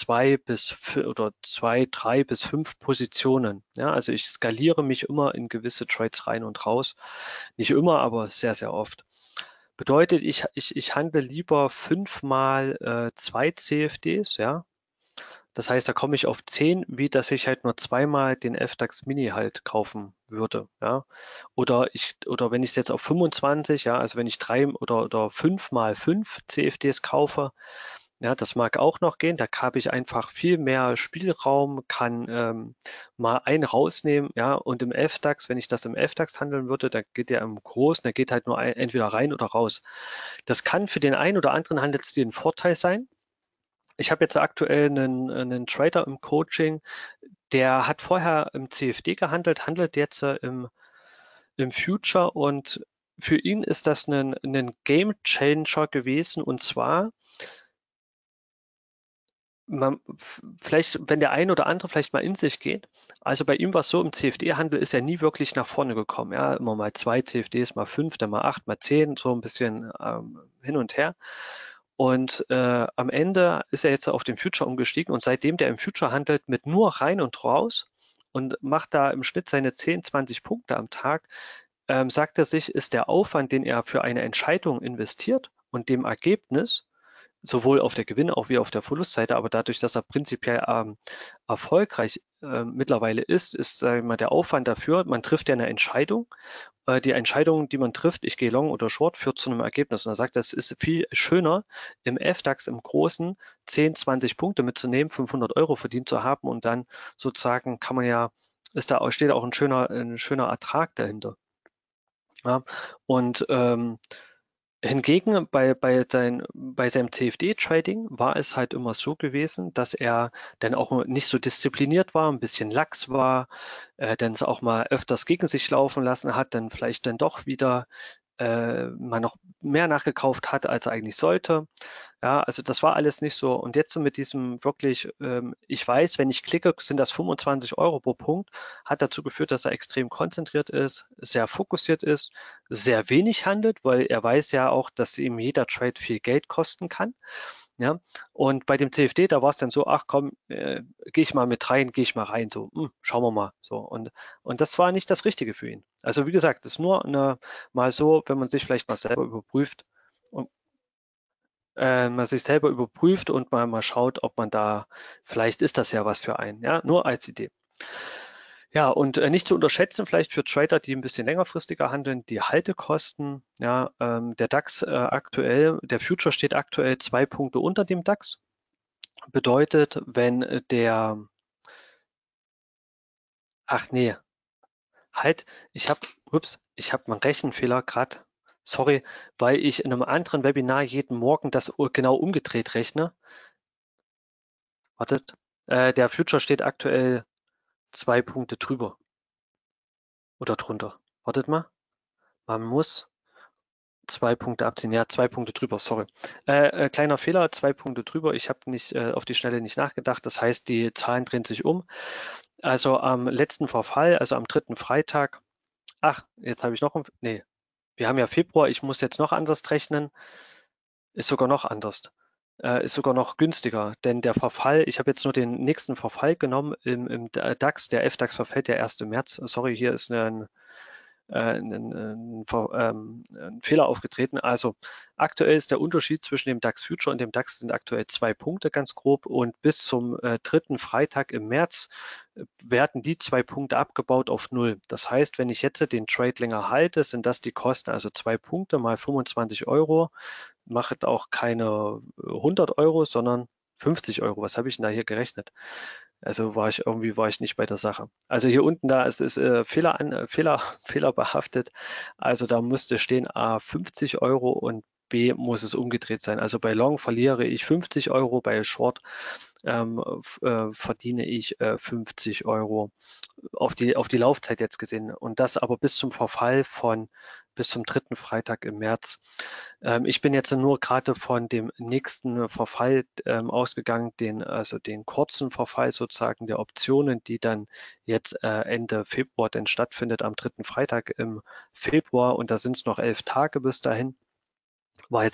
3 bis 5 Positionen. Ja, also ich skaliere mich immer in gewisse Trades rein und raus. Nicht immer, aber sehr, sehr oft. Bedeutet, ich handle lieber 5 mal 2 CFDs, ja, das heißt, da komme ich auf 10, wie dass ich halt nur zweimal den FDAX Mini halt kaufen würde, ja. Oder wenn ich es jetzt auf 25, ja, also wenn ich 3 oder 5 mal 5 CFDs kaufe, ja, das mag auch noch gehen. Da habe ich einfach viel mehr Spielraum, kann mal einen rausnehmen, ja. Und im FDAX, wenn ich das im FDAX handeln würde, da geht der im Großen, der geht halt nur entweder rein oder raus. Das kann für den einen oder anderen Handelsstil ein Vorteil sein. Ich habe jetzt aktuell einen Trader im Coaching, der hat vorher im CFD gehandelt, handelt jetzt im Future und für ihn ist das ein Game Changer gewesen und zwar, vielleicht, wenn der ein oder andere vielleicht mal in sich geht, also bei ihm war es so, im CFD-Handel ist er nie wirklich nach vorne gekommen. Ja, immer mal 2 CFDs, mal 5, dann mal 8, mal 10, so ein bisschen hin und her. Und am Ende ist er jetzt auf den Future umgestiegen und seitdem der im Future handelt mit nur rein und raus und macht da im Schnitt seine 10, 20 Punkte am Tag, sagt er sich, ist der Aufwand, den er für eine Entscheidung investiert und dem Ergebnis sowohl auf der Gewinn- auch wie auf der Verlustseite, aber dadurch, dass er prinzipiell erfolgreich mittlerweile ist, sag ich mal, der Aufwand dafür, man trifft ja eine Entscheidung. Die Entscheidung, die man trifft, ich gehe long oder short, führt zu einem Ergebnis. Und er sagt, das ist viel schöner, im FDAX im Großen 10, 20 Punkte mitzunehmen, 500 € verdient zu haben und dann sozusagen kann man ja, steht auch ein schöner Ertrag dahinter. Ja, und hingegen bei seinem CFD-Trading war es halt immer so gewesen, dass er dann auch nicht so diszipliniert war, ein bisschen lax war, dann es auch mal öfters gegen sich laufen lassen hat, dann vielleicht dann doch wieder mal noch mehr nachgekauft hat, als er eigentlich sollte. Ja, also das war alles nicht so. Und jetzt so mit diesem wirklich, ich weiß, wenn ich klicke, sind das 25 € pro Punkt, hat dazu geführt, dass er extrem konzentriert ist, sehr fokussiert ist, sehr wenig handelt, weil er weiß ja auch, dass ihm jeder Trade viel Geld kosten kann. Ja, und bei dem CFD, da war es dann so, ach komm, gehe ich mal mit rein, gehe ich mal rein, so, schauen wir mal. So, und das war nicht das Richtige für ihn. Also wie gesagt, das ist nur mal so, wenn man sich vielleicht mal selber überprüft und man sich selber überprüft und mal schaut, ob man da, vielleicht ist das ja was für einen, ja, nur als Idee. Ja, und nicht zu unterschätzen, vielleicht für Trader, die ein bisschen längerfristiger handeln, die Haltekosten. Ja, der DAX aktuell, der Future steht aktuell 2 Punkte unter dem DAX. Bedeutet, wenn ach nee, halt, ich habe meinen Rechenfehler gerade, sorry, weil ich in einem anderen Webinar jeden Morgen das genau umgedreht rechne. Wartet, der Future steht aktuell 2 Punkte drüber oder drunter. Wartet mal, man muss 2 Punkte abziehen. Ja, 2 Punkte drüber, sorry. Kleiner Fehler, 2 Punkte drüber. Ich habe nicht auf die Schnelle nicht nachgedacht. Das heißt, die Zahlen drehen sich um. Also am letzten Verfall, also am 3. Freitag, ach, jetzt habe ich noch, nee, wir haben ja Februar, ich muss jetzt noch anders rechnen, ist sogar noch anders. Ist sogar noch günstiger, denn der Verfall, ich habe jetzt nur den nächsten Verfall genommen im DAX, der FDAX verfällt der 1. März. Sorry, hier ist ein Fehler aufgetreten. Also aktuell ist der Unterschied zwischen dem DAX Future und dem DAX sind aktuell 2 Punkte ganz grob und bis zum 3. Freitag im März werden die 2 Punkte abgebaut auf 0. Das heißt, wenn ich jetzt den Trade länger halte, sind das die Kosten, also 2 Punkte mal 25 €, macht auch keine 100 €, sondern 50 €. Was habe ich denn da hier gerechnet? Also war ich nicht bei der Sache. Also hier unten da ist Fehler behaftet. Also da müsste stehen A 50 € und B muss es umgedreht sein. Also bei Long verliere ich 50 €, bei Short verdiene ich 50 Euro auf die Laufzeit jetzt gesehen. Und das aber bis zum Verfall bis zum dritten Freitag im März. Ich bin jetzt nur gerade von dem nächsten Verfall ausgegangen, also den kurzen Verfall sozusagen der Optionen, die dann jetzt Ende Februar dann stattfindet, am dritten Freitag im Februar. Und da sind es noch 11 Tage bis dahin. War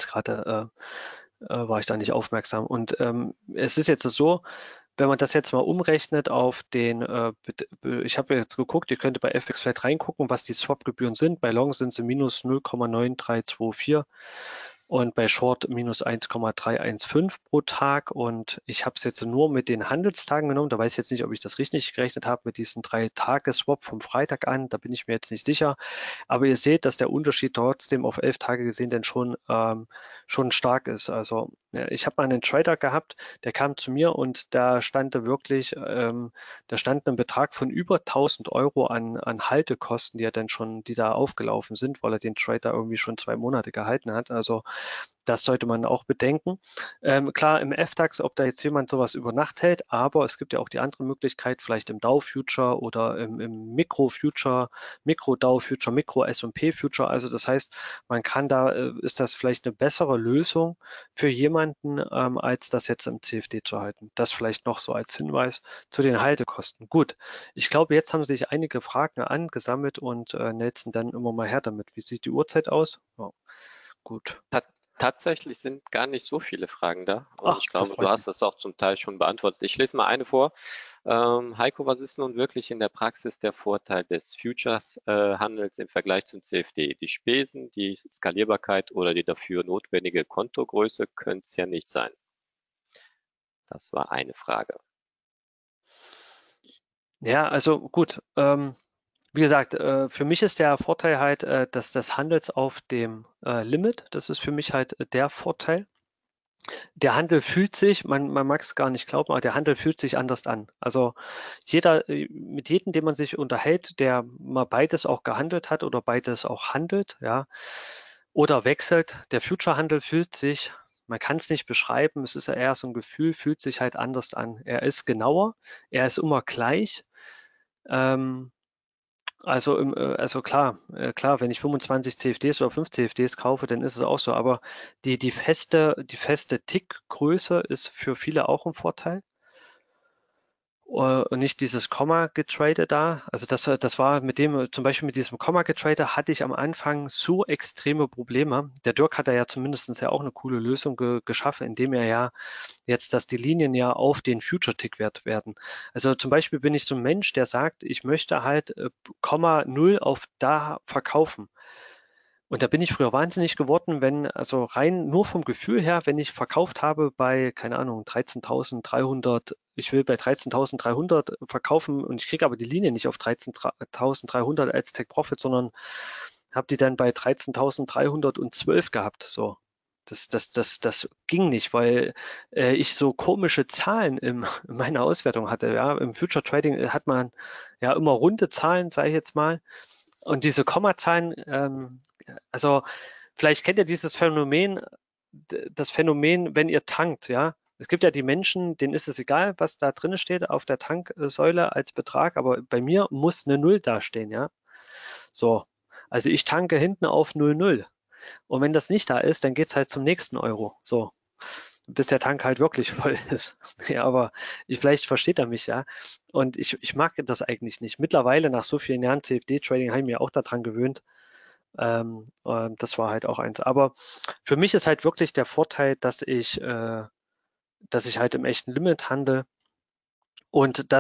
ich da nicht aufmerksam. Und es ist jetzt so, wenn man das jetzt mal umrechnet auf ich habe jetzt geguckt, ihr könnt bei FX vielleicht reingucken, was die Swap-Gebühren sind. Bei Long sind sie minus 0,9324 und bei Short minus 1,315 pro Tag. Und ich habe es jetzt nur mit den Handelstagen genommen. Da weiß ich jetzt nicht, ob ich das richtig gerechnet habe mit diesen 3-Tage-Swap vom Freitag an. Da bin ich mir jetzt nicht sicher. Aber ihr seht, dass der Unterschied trotzdem auf 11 Tage gesehen denn schon stark ist. Also ich habe mal einen Trader gehabt, der kam zu mir und da stand ein Betrag von über 1.000 Euro an Haltekosten, die da aufgelaufen sind, weil er den Trader irgendwie schon 2 Monate gehalten hat. Also das sollte man auch bedenken. Klar, im FDAX, ob da jetzt jemand sowas über Nacht hält, aber es gibt ja auch die andere Möglichkeit, vielleicht im Dow Future oder im Micro Future, Micro Dow Future, Micro S&P Future. Also das heißt, man kann ist das vielleicht eine bessere Lösung für jemanden, als das jetzt im CFD zu halten. Das vielleicht noch so als Hinweis zu den Haltekosten. Gut, ich glaube, jetzt haben sich einige Fragen angesammelt und Nelson, dann immer mal her damit. Wie sieht die Uhrzeit aus? Ja, gut. Tatsächlich sind gar nicht so viele Fragen da und Ach, ich glaube, du hast das auch zum Teil schon beantwortet. Ich lese mal eine vor. Heiko, was ist nun wirklich in der Praxis der Vorteil des Futures-Handels im Vergleich zum CFD? Die Spesen, die Skalierbarkeit oder die dafür notwendige Kontogröße können es ja nicht sein. Das war eine Frage. Ja, also gut. Wie gesagt, für mich ist der Vorteil halt, dass des Handels auf dem Limit, das ist für mich halt der Vorteil. Der Handel fühlt sich, man mag es gar nicht glauben, aber der Handel fühlt sich anders an. Also mit jedem, den man sich unterhält, der mal beides auch gehandelt hat oder beides auch handelt, ja, oder wechselt, der Future-Handel fühlt sich, man kann es nicht beschreiben, es ist ja eher so ein Gefühl, fühlt sich halt anders an. Er ist genauer, er ist immer gleich. Ähm, also klar, wenn ich 25 CFDs oder 5 CFDs kaufe, dann ist es auch so. Aber die feste Tickgröße ist für viele auch ein Vorteil. Und nicht dieses Komma-Getrade da. Also das war zum Beispiel mit diesem Komma-Getrade hatte ich am Anfang so extreme Probleme. Der Dirk hat da ja zumindest ja auch eine coole Lösung geschaffen, indem er ja jetzt, dass die Linien ja auf den Future-Tick-Wert werden. Also zum Beispiel bin ich so ein Mensch, der sagt, ich möchte halt Komma 0 auf da verkaufen. Und da bin ich früher wahnsinnig geworden, also rein nur vom Gefühl her, wenn ich verkauft habe bei, keine Ahnung, 13.300, ich will bei 13.300 verkaufen und ich kriege aber die Linie nicht auf 13.300 als Take Profit, sondern habe die dann bei 13.312 gehabt. So. Das ging nicht, weil ich so komische Zahlen in meiner Auswertung hatte. Ja. Im Future Trading hat man ja immer runde Zahlen, sage ich jetzt mal. Und diese Kommazahlen, also vielleicht kennt ihr dieses Phänomen, wenn ihr tankt, ja. Es gibt ja die Menschen, denen ist es egal, was da drin steht auf der Tanksäule als Betrag, aber bei mir muss eine Null dastehen, ja. So, also ich tanke hinten auf 0,0. Und wenn das nicht da ist, dann geht es halt zum nächsten Euro. So, bis der Tank halt wirklich voll ist. Ja, aber vielleicht versteht er mich, ja. Und ich mag das eigentlich nicht. Mittlerweile, nach so vielen Jahren CFD-Trading, habe ich mir auch daran gewöhnt. Das war halt auch eins. Aber für mich ist halt wirklich der Vorteil, dass ich halt im echten Limit handle und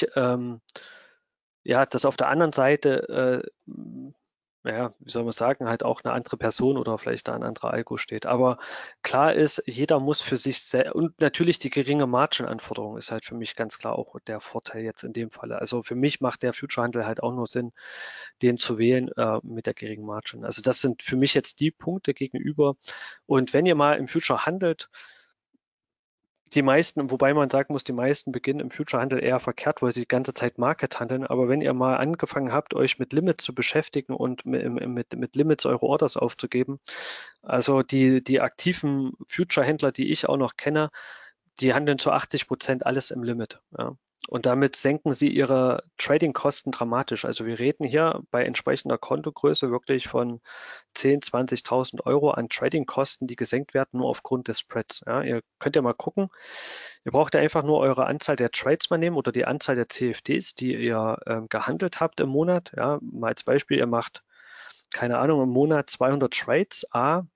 dass auf der anderen Seite, ja, wie soll man sagen, halt auch eine andere Person oder vielleicht da ein anderer Algo steht. Aber klar ist, jeder muss für sich und natürlich die geringe Margin-Anforderung ist halt für mich ganz klar auch der Vorteil jetzt in dem Falle. Also für mich macht der Future-Handel halt auch nur Sinn, den zu wählen mit der geringen Margin. Also das sind für mich jetzt die Punkte gegenüber. Und wenn ihr mal im Future handelt, die meisten, wobei man sagen muss, die meisten beginnen im Future-Handel eher verkehrt, weil sie die ganze Zeit Market handeln. Aber wenn ihr mal angefangen habt, euch mit Limits zu beschäftigen und mit Limits eure Orders aufzugeben, also die aktiven Future-Händler, die ich auch noch kenne, die handeln zu 80% alles im Limit. Ja. Und damit senken sie ihre Trading-Kosten dramatisch. Also wir reden hier bei entsprechender Kontogröße wirklich von 10.000, 20.000 Euro an Trading-Kosten, die gesenkt werden, nur aufgrund des Spreads. Ja. Ihr könnt ja mal gucken. Ihr braucht ja einfach nur eure Anzahl der Trades mal nehmen oder die Anzahl der CFDs, die ihr gehandelt habt im Monat. Ja. Mal als Beispiel, ihr macht, keine Ahnung, im Monat 200 Trades,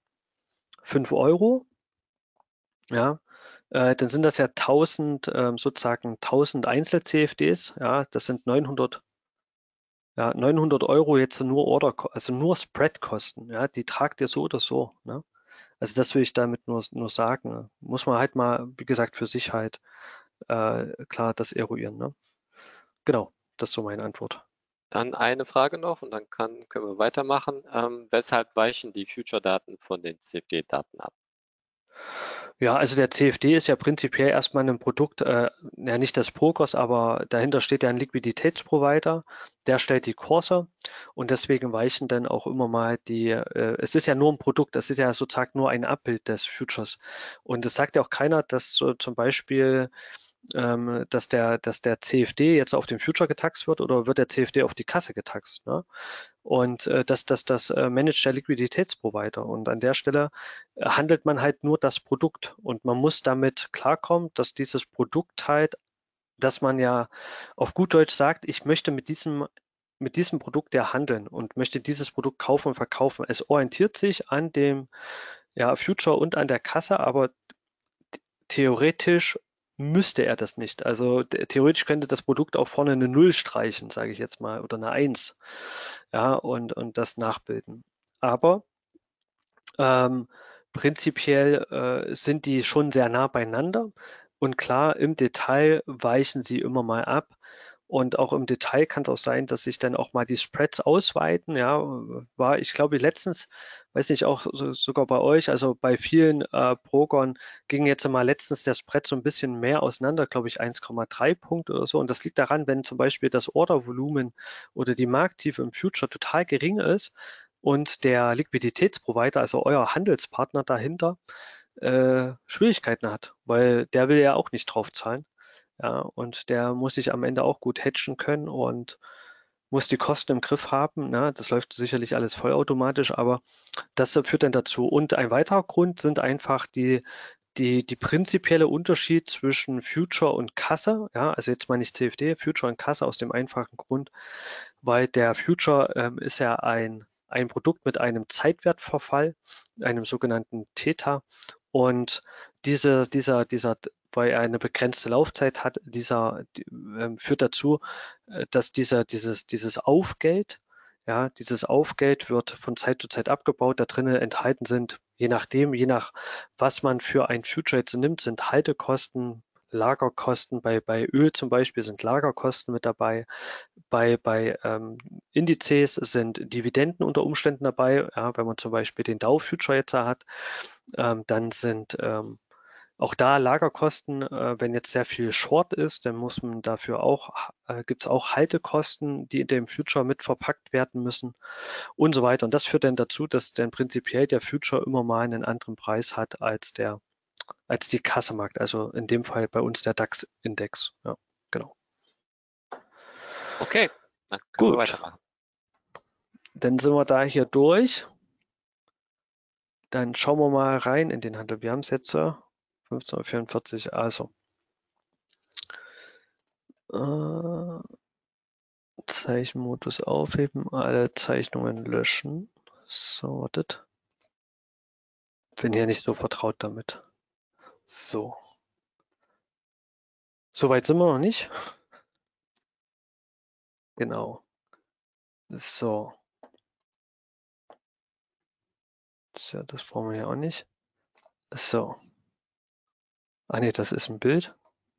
5 Euro. Ja, dann sind das ja 1000, sozusagen 1000 Einzel-CFDs, ja, das sind 900, ja, 900 Euro jetzt nur also nur Spread-Kosten, ja, die tragt ihr so oder so, ne? Also das will ich damit nur sagen. Muss man halt mal, wie gesagt, für sich halt klar das eruieren, ne? Genau, das ist so meine Antwort. Dann eine Frage noch und dann können wir weitermachen. Weshalb weichen die Future-Daten von den CFD-Daten ab? Ja, also der CFD ist ja prinzipiell erstmal ein Produkt, ja nicht des Brokers, aber dahinter steht ja ein Liquiditätsprovider, der stellt die Kurse und deswegen weichen dann auch immer mal es ist ja nur ein Produkt, das ist ja sozusagen nur ein Abbild des Futures. Und es sagt ja auch keiner, dass so zum Beispiel dass der CFD jetzt auf den Future getaxt wird oder wird der CFD auf die Kasse getaxt. Ne? Und das managt der Liquiditätsprovider. Und an der Stelle handelt man halt nur das Produkt. Und man muss damit klarkommen, dass dieses Produkt halt, dass man ja auf gut Deutsch sagt, ich möchte mit diesem Produkt ja handeln und möchte dieses Produkt kaufen und verkaufen. Es orientiert sich an dem Future und an der Kasse, aber theoretisch müsste er das nicht. Also theoretisch könnte das Produkt auch vorne eine Null streichen, sage ich jetzt mal, oder eine Eins, ja, und das nachbilden. Aber ähm, prinzipiell sind die schon sehr nah beieinander und klar, im Detail weichen sie immer mal ab. Und auch im Detail kann es auch sein, dass sich dann auch mal die Spreads ausweiten. Ja, ich glaube, letztens, weiß nicht, auch sogar bei euch, also bei vielen Brokern ging jetzt mal letztens der Spread so ein bisschen mehr auseinander, glaube ich 1,3 Punkte oder so. Und das liegt daran, wenn zum Beispiel das Ordervolumen oder die Markttiefe im Future total gering ist und der Liquiditätsprovider, also euer Handelspartner dahinter, Schwierigkeiten hat, weil der will ja auch nicht drauf zahlen. Ja, und der muss sich am Ende auch gut hatchen können und muss die Kosten im Griff haben. Ne? Das läuft sicherlich alles vollautomatisch, aber das führt dann dazu. Und ein weiterer Grund sind einfach die prinzipielle Unterschied zwischen Future und Kasse. Ja, also jetzt meine ich CFD, Future und Kasse aus dem einfachen Grund, weil der Future ist ja ein Produkt mit einem Zeitwertverfall, einem sogenannten Theta. Und weil er eine begrenzte Laufzeit hat, führt dazu, dass dieses Aufgeld, ja, dieses Aufgeld wird von Zeit zu Zeit abgebaut. Da drinnen enthalten sind, je nachdem, je nach was man für ein Future jetzt nimmt, sind Haltekosten, Lagerkosten. Bei Öl zum Beispiel sind Lagerkosten mit dabei. Bei Indizes sind Dividenden unter Umständen dabei. Ja, wenn man zum Beispiel den Dow Future jetzt hat, dann sind auch da Lagerkosten, wenn jetzt sehr viel Short ist, dann muss man dafür gibt es auch Haltekosten, die in dem Future mit verpackt werden müssen und so weiter. Und das führt dann dazu, dass dann prinzipiell der Future immer mal einen anderen Preis hat als die Kassemarkt. Also in dem Fall bei uns der DAX-Index. Ja, genau. Okay, dann können wir Gut, weitermachen. dann sind wir da hier durch. Dann schauen wir mal rein in den Handel. Wir haben es jetzt 15:44 Uhr. Also Zeichenmodus aufheben, alle Zeichnungen löschen. So, wartet. Bin hier nicht so vertraut damit. So. Soweit sind wir noch nicht. Genau. So. Tja, das brauchen wir ja auch nicht. So. Ah ne, das ist ein Bild.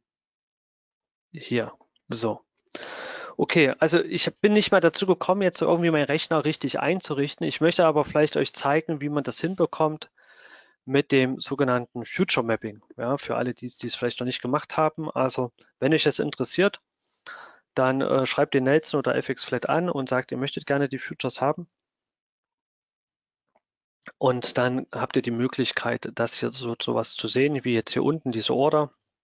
Hier. So. Okay, also ich bin nicht mal dazu gekommen, jetzt irgendwie meinen Rechner richtig einzurichten. Ich möchte aber vielleicht euch zeigen, wie man das hinbekommt mit dem sogenannten Future Mapping. Ja, für alle, die es vielleicht noch nicht gemacht haben. Also, wenn euch das interessiert, dann schreibt den Nelson oder FXFlat an und sagt, ihr möchtet gerne die Futures haben. Und dann habt ihr die Möglichkeit, das hier sowas zu sehen, wie jetzt hier unten diese Order.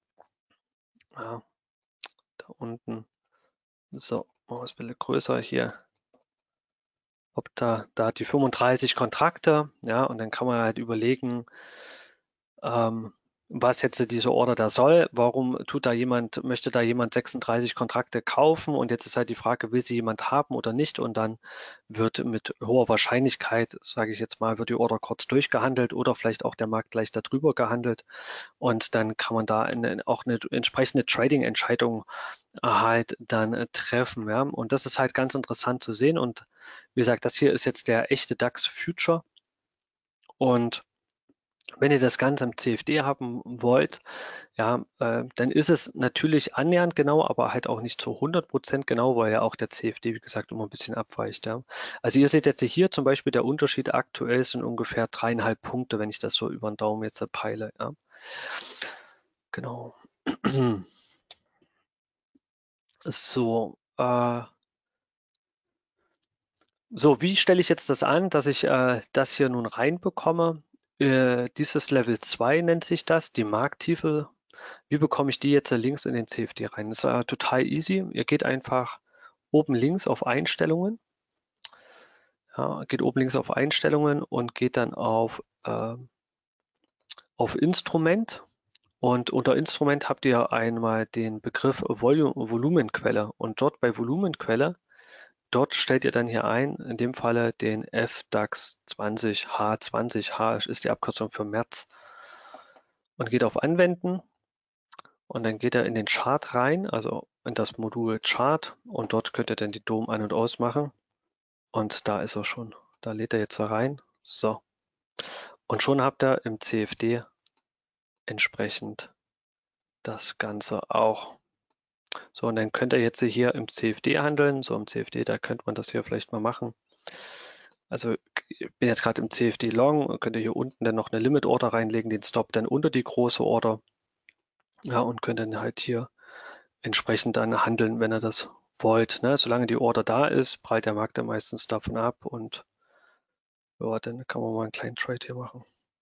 Ja, da unten. So, machen wir es ein bisschen größer hier. Ob da die 35 Kontrakte, ja, und dann kann man halt überlegen, was jetzt diese Order da soll. Warum möchte da jemand 36 Kontrakte kaufen? Und jetzt ist halt die Frage, will sie jemand haben oder nicht? Und dann wird mit hoher Wahrscheinlichkeit, sage ich jetzt mal, wird die Order kurz durchgehandelt oder vielleicht auch der Markt gleich darüber gehandelt. Und dann kann man da auch eine entsprechende Trading-Entscheidung halt dann treffen. Ja? Und das ist halt ganz interessant zu sehen. Und wie gesagt, das hier ist jetzt der echte DAX Future. Und wenn ihr das Ganze im CFD haben wollt, ja, dann ist es natürlich annähernd genau, aber halt auch nicht zu 100% genau, weil ja auch der CFD, wie gesagt, immer ein bisschen abweicht. Ja. Also ihr seht jetzt hier zum Beispiel, der Unterschied aktuell sind ungefähr 3,5 Punkte, wenn ich das so über den Daumen jetzt peile. Ja. Genau. So, wie stelle ich jetzt das an, dass ich das hier nun reinbekomme? Dieses Level 2 nennt sich das, die Markttiefe. Wie bekomme ich die jetzt links in den CFD rein? Das ist total easy. Ihr geht einfach oben links auf Einstellungen. Ja, geht oben links auf Einstellungen und geht dann auf Instrument. Und unter Instrument habt ihr einmal den Begriff Volumenquelle. Und dort bei Volumenquelle, dort stellt ihr dann hier ein, in dem Falle den FDAX 20, H20. H ist die Abkürzung für März. Und geht auf Anwenden. Und dann geht er in den Chart rein, also in das Modul Chart. Und dort könnt ihr dann die DOM an- und ausmachen. Und da ist er schon. Da lädt er jetzt rein. So. Und schon habt ihr im CFD entsprechend das Ganze auch. So, und dann könnt ihr jetzt hier im CFD handeln. So, im CFD, da könnte man das hier vielleicht mal machen. Also ich bin jetzt gerade im CFD Long, könnt ihr hier unten dann noch eine Limit Order reinlegen, den Stop dann unter die große Order. Ja, und könnt dann halt hier entsprechend dann handeln, wenn ihr das wollt. Ne? Solange die Order da ist, prallt der Markt dann meistens davon ab und ja, dann kann man mal einen kleinen Trade hier machen.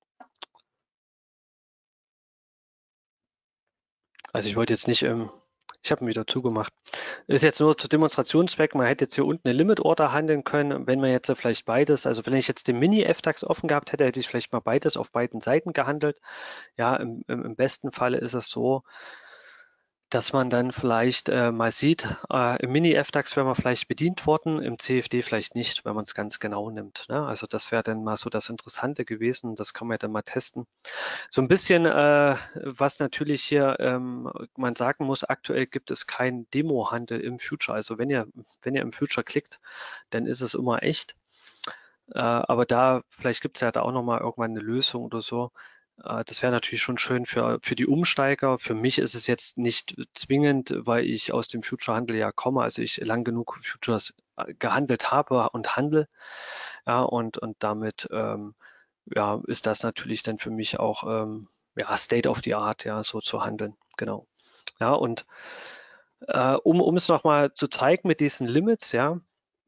Also ich wollte jetzt nicht, ich habe ihn wieder zugemacht. Ist jetzt nur zu Demonstrationszwecken, man hätte jetzt hier unten eine Limit Order handeln können, wenn man jetzt vielleicht beides, also wenn ich jetzt den Mini-FDAX offen gehabt hätte, hätte ich vielleicht mal beides auf beiden Seiten gehandelt. Ja, im besten Falle ist es so, dass man dann vielleicht mal sieht, im Mini-FDAX wäre man vielleicht bedient worden, im CFD vielleicht nicht, wenn man es ganz genau nimmt. Ne? Also das wäre dann mal so das Interessante gewesen, das kann man ja dann mal testen. So ein bisschen, was natürlich hier man sagen muss, aktuell gibt es keinen Demo-Handel im Future. Also wenn ihr im Future klickt, dann ist es immer echt. Aber vielleicht gibt es ja da auch nochmal irgendwann eine Lösung oder so. Das wäre natürlich schon schön für die Umsteiger. Für mich ist es jetzt nicht zwingend, weil ich aus dem Future-Handel ja komme, also ich lang genug Futures gehandelt habe und handle. Ja, und damit ja, ist das natürlich dann für mich auch ja, State of the Art, ja, so zu handeln. Genau. Ja, und um es nochmal zu zeigen mit diesen Limits, ja,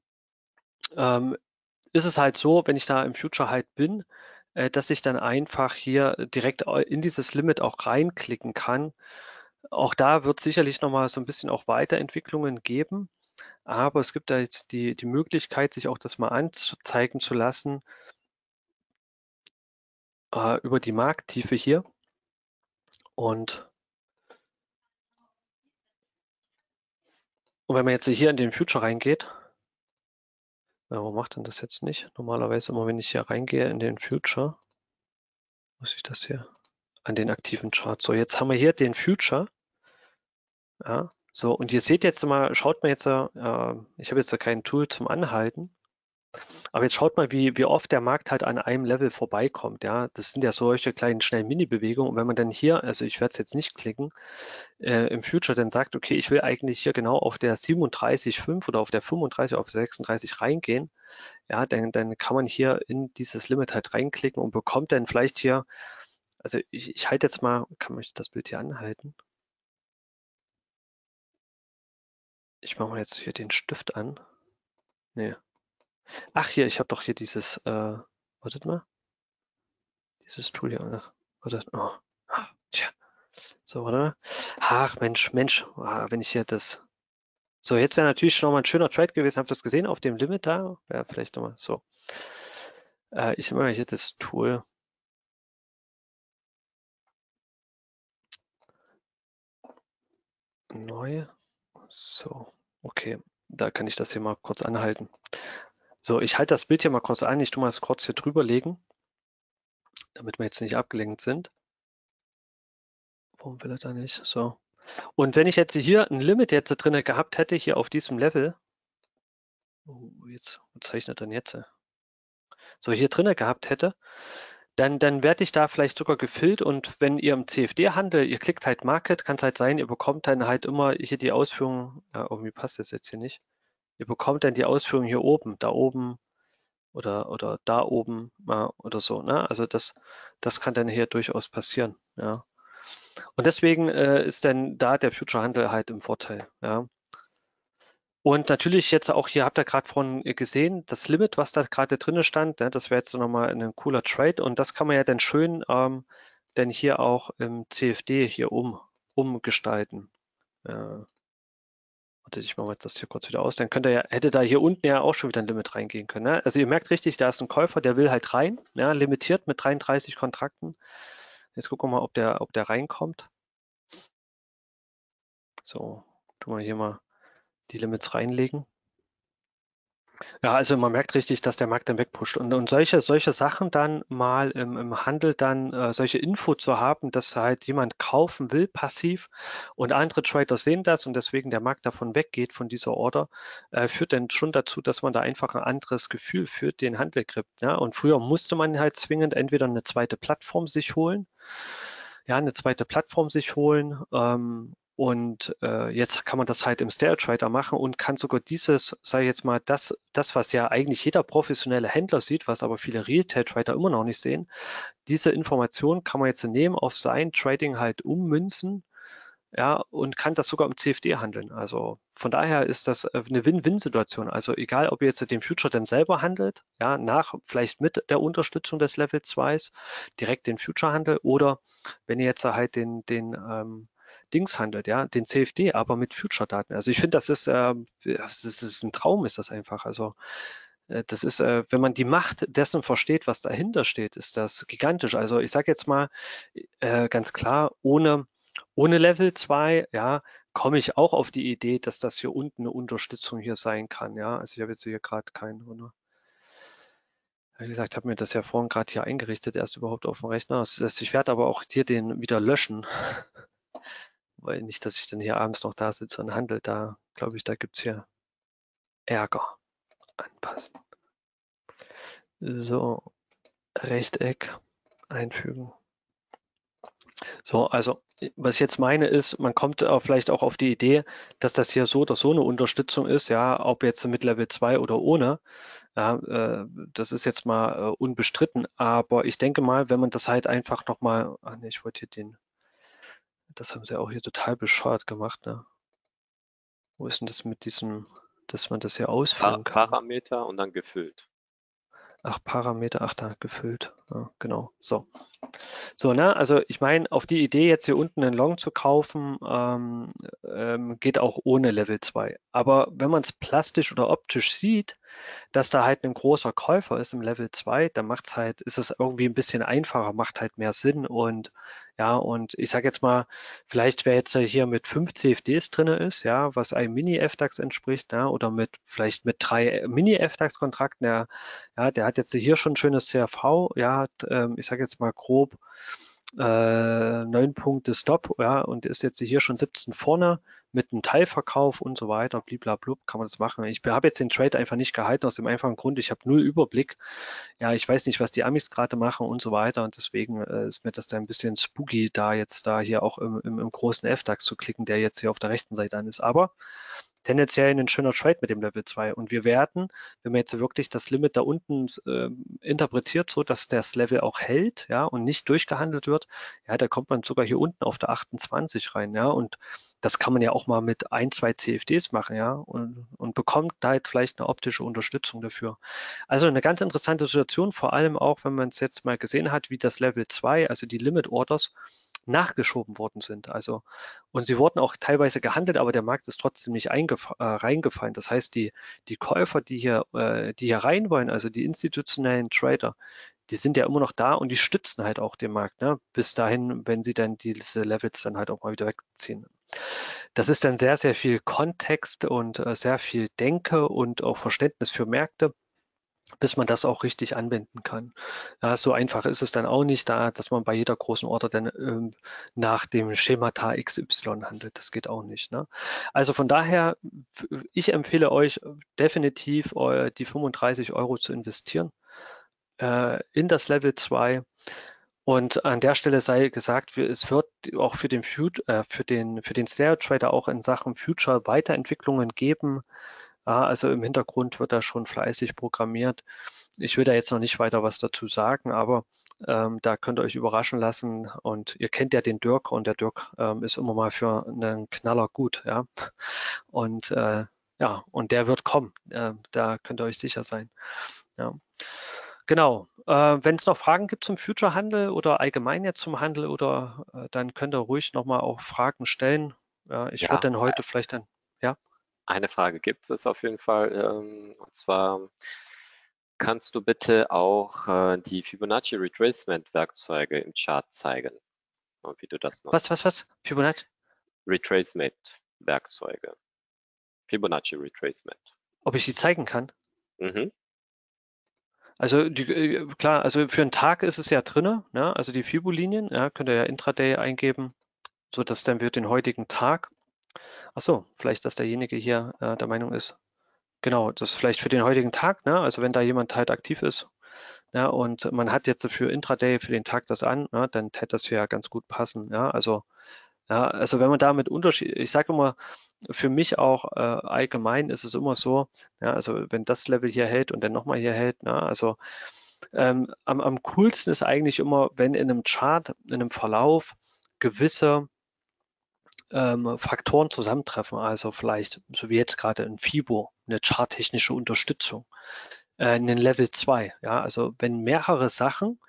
ist es halt so, wenn ich da im Future halt bin, dass ich dann einfach hier direkt in dieses Limit auch reinklicken kann. Auch da wird sicherlich nochmal so ein bisschen auch Weiterentwicklungen geben, aber es gibt da jetzt die Möglichkeit, sich auch das mal anzeigen zu lassen über die Markttiefe hier. Und wenn man jetzt hier in den Future reingeht, warum macht denn das jetzt nicht? Normalerweise immer, wenn ich hier reingehe in den Future, muss ich das hier an den aktiven Chart. So, jetzt haben wir hier den Future. Ja, so, und ihr seht jetzt mal, schaut mal jetzt, ich habe jetzt da kein Tool zum Anhalten, aber jetzt schaut mal, wie oft der Markt halt an einem Level vorbeikommt. Ja, das sind ja solche kleinen, schnellen Mini-Bewegungen. Und wenn man dann hier, also ich werde es jetzt nicht klicken, im Future dann sagt, okay, ich will eigentlich hier genau auf der 37,5 oder auf der 35, auf 36 reingehen, ja, dann kann man hier in dieses Limit halt reinklicken und bekommt dann vielleicht hier, also ich halte jetzt mal, kann man das Bild hier anhalten? Ich mache mal jetzt hier den Stift an. Nee. Ach hier, ich habe doch hier dieses, wartet mal, dieses Tool hier. Warte, oh, tja. So, oder? Ach, Mensch, wenn ich hier das. So, jetzt wäre natürlich schon mal ein schöner Trade gewesen. Habt ihr das gesehen auf dem Limit da? Wäre vielleicht nochmal so. Ich nehme mal hier das Tool. Neu. So, okay. Da kann ich das hier mal kurz anhalten. So, ich halte das Bild hier mal kurz an. Ich tue mal das kurz hier drüber legen, damit wir jetzt nicht abgelenkt sind. Warum will er da nicht? So. Und wenn ich jetzt hier ein Limit jetzt drin gehabt hätte, hier auf diesem Level, jetzt, wo zeichnet er denn jetzt? So, hier drin gehabt hätte, dann werde ich da vielleicht sogar gefüllt und wenn ihr im CFD-Handel, ihr klickt halt Market, kann es halt sein, ihr bekommt dann halt immer hier die Ausführung, ja, irgendwie passt das jetzt hier nicht, ihr bekommt dann die Ausführung hier oben, da oben oder da oben oder so, ne? Also das kann dann hier durchaus passieren, ja. Und deswegen ist dann da der Future-Handel halt im Vorteil, ja. Und natürlich jetzt auch hier, habt ihr gerade vorhin gesehen, das Limit, was da gerade drin stand, ne, das wäre jetzt nochmal ein cooler Trade und das kann man ja dann schön dann hier auch im CFD hier umgestalten. Warte, ich mache jetzt das hier kurz wieder aus. Dann hätte da hier unten ja auch schon wieder ein Limit reingehen können. Ne? Also ihr merkt richtig, da ist ein Käufer, der will halt rein, ja, limitiert mit 33 Kontrakten. Jetzt gucken wir mal, ob der reinkommt. So, tun wir hier mal die Limits reinlegen. Ja, also man merkt richtig, dass der Markt dann wegpusht. Und solche Sachen dann mal im Handel dann solche Info zu haben, dass halt jemand kaufen will, passiv, und andere Trader sehen das und deswegen der Markt davon weggeht, von dieser Order, führt dann schon dazu, dass man da einfach ein anderes Gefühl für den Handel kriegt. Ja? Und früher musste man halt zwingend entweder eine zweite Plattform sich holen, ja, eine zweite Plattform sich holen. Und jetzt kann man das halt im Stereo Trader machen und kann sogar dieses, sage ich jetzt mal, das, was ja eigentlich jeder professionelle Händler sieht, was aber viele Retail Trader immer noch nicht sehen, diese Information kann man jetzt nehmen, auf sein Trading halt ummünzen, ja, und kann das sogar im CFD handeln. Also von daher ist das eine Win-Win-Situation. Also egal, ob ihr jetzt den Future dann selber handelt, ja, vielleicht mit der Unterstützung des Level 2 direkt den Future handelt oder wenn ihr jetzt halt den Dings handelt, ja, den CFD, aber mit Future-Daten. Also ich finde, das ist ein Traum, ist das einfach. Also das ist, wenn man die Macht dessen versteht, was dahinter steht, ist das gigantisch. Also ich sage jetzt mal ganz klar, ohne Level 2, ja, komme ich auch auf die Idee, dass das hier unten eine Unterstützung hier sein kann. Ja, also ich habe jetzt hier gerade keinen, oder? Wie gesagt, habe mir das ja vorhin gerade hier eingerichtet, erst überhaupt auf dem Rechner. Ich werde aber auch hier den wieder löschen, weil nicht, dass ich dann hier abends noch da sitze und handle. Da glaube ich, da gibt es hier Ärger. Anpassen. So, Rechteck einfügen. So, also was ich jetzt meine ist, man kommt vielleicht auch auf die Idee, dass das hier so oder so eine Unterstützung ist, ja, ob jetzt mit Level 2 oder ohne. Ja, das ist jetzt mal unbestritten, aber ich denke mal, wenn man das halt einfach nochmal, ach nee, ich wollte hier das haben sie auch hier total bescheuert gemacht, ne? Wo ist denn das mit diesem, dass man das hier ausfüllen kann? Parameter und dann gefüllt. Ach, Parameter, ach da, gefüllt. Ja, genau, so. So, ne, also ich meine, auf die Idee, jetzt hier unten einen Long zu kaufen, geht auch ohne Level 2. Aber wenn man es plastisch oder optisch sieht, dass da halt ein großer Käufer ist im Level 2, dann ist es irgendwie ein bisschen einfacher, macht halt mehr Sinn und ja, und ich sage jetzt mal, vielleicht wer jetzt hier mit 5 CFDs drin ist, ja, was einem Mini-FDAX entspricht, ja, oder vielleicht mit 3 Mini-FDAX-Kontrakten, der hat jetzt hier schon ein schönes CRV, ja, hat, ich sage jetzt mal grob 9 Punkte Stop, ja, und ist jetzt hier schon 17 vorne mit einem Teilverkauf und so weiter, bliblablub, kann man das machen. Ich habe jetzt den Trade einfach nicht gehalten, aus dem einfachen Grund, ich habe null Überblick. Ja, ich weiß nicht, was die Amis gerade machen und so weiter und deswegen ist mir das da ein bisschen spooky, da hier auch im großen FDAX zu klicken, der jetzt hier auf der rechten Seite an ist. Aber tendenziell ein schöner Trade mit dem Level 2. Und wir werden, wenn man jetzt wirklich das Limit da unten interpretiert, so dass das Level auch hält, ja, und nicht durchgehandelt wird, ja, da kommt man sogar hier unten auf der 28 rein, ja, und das kann man ja auch mal mit 2 CFDs machen, ja, und bekommt da halt vielleicht eine optische Unterstützung dafür. Also eine ganz interessante Situation, vor allem auch, wenn man es jetzt mal gesehen hat, wie das Level 2, also die Limit Orders, nachgeschoben worden sind. Also, und sie wurden auch teilweise gehandelt, aber der Markt ist trotzdem nicht reingefallen. Das heißt, die Käufer, die hier rein wollen, also die institutionellen Trader, die sind ja immer noch da und die stützen halt auch den Markt, ne? Bis dahin, wenn sie dann diese Levels dann halt auch mal wieder wegziehen. Das ist dann sehr, sehr viel Kontext und sehr viel Denke und auch Verständnis für Märkte, bis man das auch richtig anwenden kann. Ja, so einfach ist es dann auch nicht da, dass man bei jeder großen Order dann nach dem Schemata XY handelt. Das geht auch nicht. Ne? Also von daher, ich empfehle euch definitiv die 35 Euro zu investieren in das Level 2. Und an der Stelle sei gesagt, es wird auch für den Stereo Trader auch in Sachen Future Weiterentwicklungen geben. Also im Hintergrund wird da schon fleißig programmiert. Ich will da jetzt noch nicht weiter was dazu sagen, aber da könnt ihr euch überraschen lassen. Und ihr kennt ja den Dirk und der Dirk ist immer mal für einen Knaller gut. Ja? Und ja, und der wird kommen. Da könnt ihr euch sicher sein. Ja. Genau. Wenn es noch Fragen gibt zum Future-Handel oder allgemein jetzt zum Handel oder dann könnt ihr ruhig nochmal auch Fragen stellen. Ich würde Ja, dann heute vielleicht dann, ja. eine Frage gibt es auf jeden Fall. Und zwar kannst du bitte auch die Fibonacci Retracement Werkzeuge im Chart zeigen und wie du das nutzt. Was? Fibonacci? Retracement Werkzeuge. Fibonacci Retracement. Ob ich die zeigen kann? Mhm. Also klar, also für einen Tag ist es ja drinne, ne? Also die Fibo-Linien, ja, könnt ihr ja Intraday eingeben, so dass dann wir den heutigen Tag. Ach so, vielleicht, dass derjenige hier der Meinung ist, genau, das vielleicht für den heutigen Tag, ne? Also wenn da jemand halt aktiv ist, ja, und man hat jetzt für Intraday für den Tag das an, ne, dann hätte das ja ganz gut passen, ja. Also wenn man da mit Unterschied, ich sage immer, für mich auch allgemein ist es immer so, ja, also wenn das Level hier hält und dann nochmal hier hält, ne, also am coolsten ist eigentlich immer, wenn in einem Chart, in einem Verlauf gewisse Faktoren zusammentreffen. Also vielleicht, so wie jetzt gerade ein FIBO, eine charttechnische Unterstützung, einen Level 2. Ja, also wenn mehrere Sachen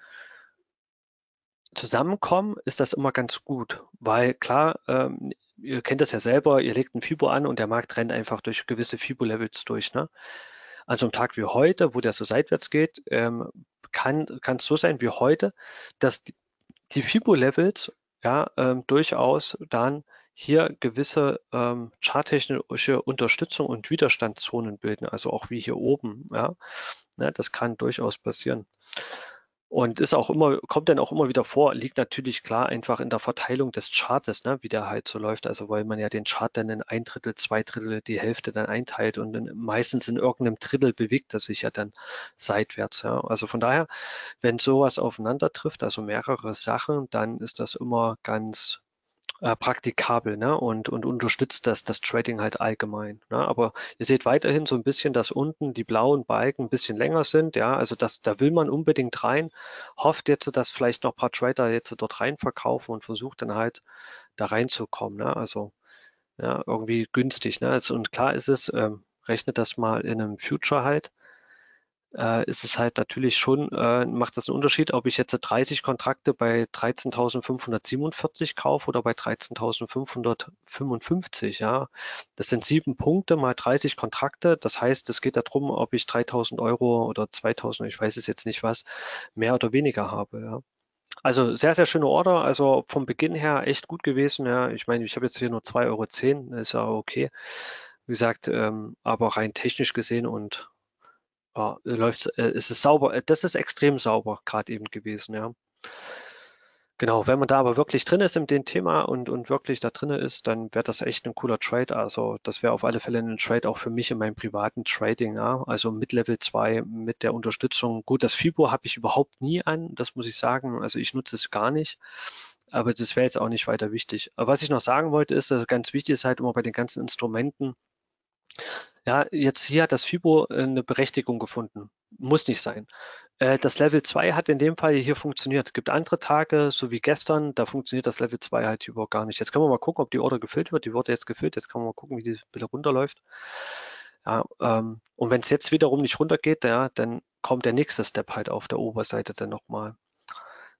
zusammenkommen, ist das immer ganz gut, weil klar, ihr kennt das ja selber, ihr legt ein FIBO an und der Markt rennt einfach durch gewisse FIBO-Levels durch. Ne? Also am Tag wie heute, wo der so seitwärts geht, kann es so sein wie heute, dass die FIBO-Levels ja durchaus dann hier gewisse charttechnische Unterstützung und Widerstandszonen bilden, also auch wie hier oben. Ja, ne, das kann durchaus passieren. Und ist auch immer, kommt dann auch immer wieder vor, liegt natürlich klar einfach in der Verteilung des Chartes, ne, wie der halt so läuft. Also weil man ja den Chart dann in ein Drittel, zwei Drittel, die Hälfte dann einteilt und meistens in irgendeinem Drittel bewegt er sich ja dann seitwärts. Ja. Also von daher, wenn sowas aufeinander trifft, also mehrere Sachen, dann ist das immer ganz praktikabel, ne? Und unterstützt das Trading halt allgemein. Ne? Aber ihr seht weiterhin so ein bisschen, dass unten die blauen Balken ein bisschen länger sind. Ja, also da will man unbedingt rein. Hofft jetzt, dass vielleicht noch ein paar Trader jetzt dort rein verkaufen und versucht dann halt da reinzukommen. Ne? Also ja, irgendwie günstig. Ne? Also, und klar ist es, rechnet das mal in einem Future halt, ist es halt natürlich schon, macht das einen Unterschied, ob ich jetzt 30 Kontrakte bei 13.547 kaufe oder bei 13.555, ja. Das sind 7 Punkte mal 30 Kontrakte. Das heißt, es geht darum, ob ich 3.000 Euro oder 2.000, ich weiß es jetzt nicht was, mehr oder weniger habe, ja. Also sehr, sehr schöne Order. Also vom Beginn her echt gut gewesen. Ja, ich meine, ich habe jetzt hier nur 2,10 Euro, ist ja okay. Wie gesagt, aber rein technisch gesehen und ja, ist es sauber, das ist extrem sauber gerade eben gewesen, ja. Genau, wenn man da aber wirklich drin ist in dem Thema und wirklich da drin ist, dann wäre das echt ein cooler Trade. Also das wäre auf alle Fälle ein Trade auch für mich in meinem privaten Trading, ja. Also mit Level 2, mit der Unterstützung. Gut, das FIBO habe ich überhaupt nie an, das muss ich sagen. Also ich nutze es gar nicht. Aber das wäre jetzt auch nicht weiter wichtig. Aber was ich noch sagen wollte, ist, dass ganz wichtig ist halt immer bei den ganzen Instrumenten, ja, jetzt hier hat das FIBO eine Berechtigung gefunden. Muss nicht sein. Das Level 2 hat in dem Fall hier funktioniert. Es gibt andere Tage, so wie gestern, da funktioniert das Level 2 halt überhaupt gar nicht. Jetzt können wir mal gucken, ob die Order gefüllt wird. Die wurde jetzt gefüllt. Jetzt kann man mal gucken, wie die wieder runterläuft. Ja, und wenn es jetzt wiederum nicht runtergeht, ja, dann kommt der nächste Step halt auf der Oberseite dann nochmal.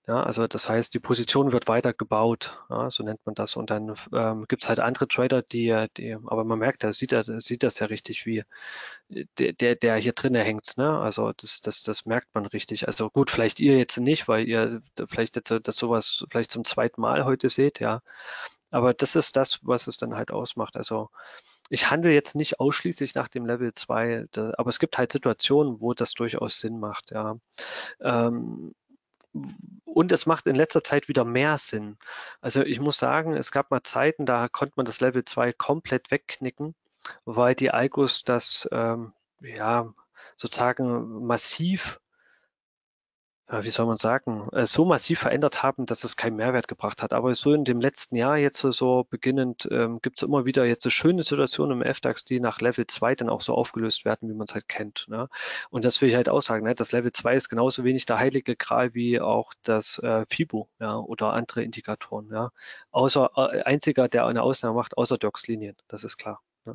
Ja, also das heißt, die Position wird weiter gebaut, ja, so nennt man das. Und dann gibt es halt andere Trader, aber man merkt, sieht das ja richtig, wie der hier drinne hängt, ne? Also das merkt man richtig. Also gut, vielleicht ihr jetzt nicht, weil ihr vielleicht jetzt das sowas vielleicht zum zweiten Mal heute seht, ja. Aber das ist das, was es dann halt ausmacht. Also ich handle jetzt nicht ausschließlich nach dem Level 2, aber es gibt halt Situationen, wo das durchaus Sinn macht, ja. Ähm, und es macht in letzter Zeit wieder mehr Sinn. Also ich muss sagen, es gab mal Zeiten, da konnte man das Level 2 komplett wegknicken, weil die Algos das ja sozusagen massiv, wie soll man sagen, so massiv verändert haben, dass es keinen Mehrwert gebracht hat. Aber so in dem letzten Jahr jetzt so beginnend gibt es immer wieder jetzt so schöne Situationen im FDAX, die nach Level 2 dann auch so aufgelöst werden, wie man es halt kennt. Ne? Und das will ich halt auch sagen, ne? Das Level 2 ist genauso wenig der heilige Gral wie auch das FIBO, ja, oder andere Indikatoren. Ja? Außer einziger, der eine Ausnahme macht, außer Dirks-Linien, das ist klar. Ne?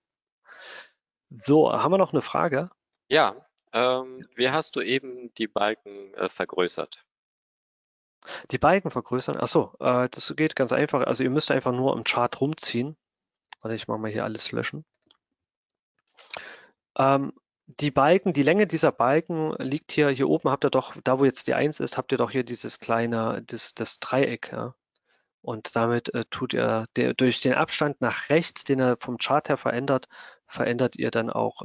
So, haben wir noch eine Frage? Ja, wie hast du eben die Balken vergrößert? Die Balken vergrößern. Ach so, das geht ganz einfach. Also ihr müsst einfach nur im Chart rumziehen. Warte, ich mache mal hier alles löschen. Ähm, die Balken, die Länge dieser Balken liegt hier oben, habt ihr doch, da wo jetzt die Eins ist, habt ihr doch hier dieses kleine, das Dreieck, ja. Und damit tut ihr durch den Abstand nach rechts, den er vom Chart her verändert, verändert ihr dann auch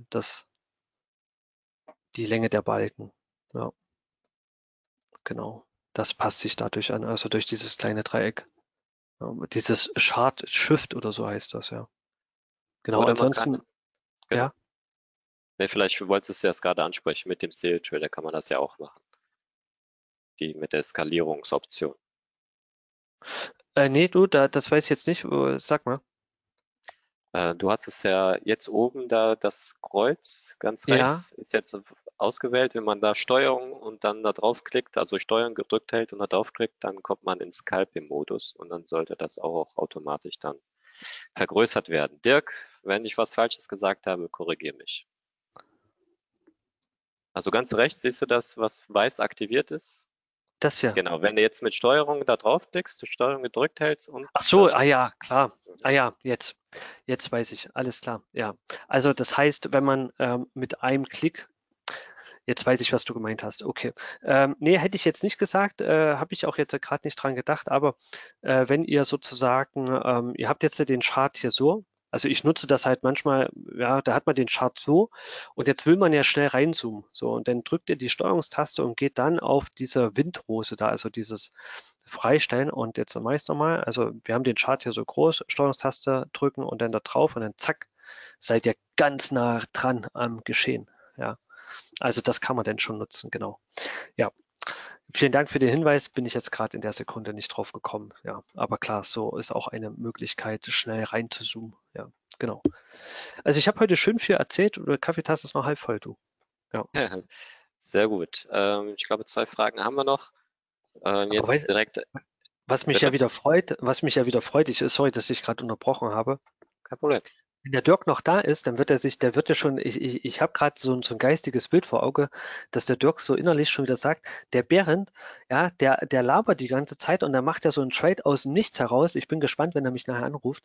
die Länge der Balken. Ja, genau. Das passt sich dadurch an, also durch dieses kleine Dreieck. Ja, dieses Chart Shift oder so heißt das, ja. Genau, Oder man kann, ansonsten, genau. ja. Ne, vielleicht wolltest du es gerade ansprechen, mit dem Stereo Trader kann man das ja auch machen, die mit der Skalierungsoption. Nee, das weiß ich jetzt nicht. Sag mal. Du hast es ja jetzt oben da, das Kreuz ganz Ja, rechts ist jetzt ausgewählt. Wenn man da Steuerung und dann da draufklickt, also Steuerung gedrückt hält und da draufklickt, dann kommt man in Scalping-Modus und dann sollte das auch automatisch dann vergrößert werden. Dirk, wenn ich was Falsches gesagt habe, korrigiere mich. Also ganz rechts siehst du das, was weiß aktiviert ist? das hier. Genau, wenn du jetzt mit Steuerung da draufklickst, die Steuerung gedrückt hältst und Ach so, dann, ah ja, klar. Ah ja, jetzt weiß ich. Alles klar. Ja. Also das heißt, wenn man mit einem Klick, jetzt weiß ich, was du gemeint hast. Okay. Nee, hätte ich jetzt nicht gesagt, habe ich auch jetzt gerade nicht dran gedacht, aber wenn ihr sozusagen, ihr habt jetzt den Chart hier so, also ich nutze das halt manchmal, ja, da hat man den Chart so und jetzt will man ja schnell reinzoomen. So, und dann drückt ihr die Steuerungstaste und geht dann auf diese Windrose da, also dieses Freistellen. Und jetzt mache ich es nochmal. Also wir haben den Chart hier so groß, Steuerungstaste drücken und dann da drauf und dann zack, seid ihr ganz nah dran am Geschehen. Ja. Also das kann man denn schon nutzen, genau. Ja, vielen Dank für den Hinweis. Bin ich jetzt gerade in der Sekunde nicht drauf gekommen. Ja, aber klar, so ist auch eine Möglichkeit, schnell rein zu zoomen. Ja, genau. Also ich habe heute schön viel erzählt. Oder Kaffeetasse ist noch halb voll, du. Ja. sehr gut. Ich glaube, 2 Fragen haben wir noch. Aber Jetzt direkt, bitte? was mich ja wieder freut, sorry, dass ich gerade unterbrochen habe. Kein Problem. Wenn der Dirk noch da ist, dann der wird ja schon, ich habe gerade so ein geistiges Bild vor Auge, dass der Dirk so innerlich schon wieder sagt, der Behrendt, ja, der labert die ganze Zeit und der macht ja so einen Trade aus dem Nichts heraus. Ich bin gespannt, wenn er mich nachher anruft.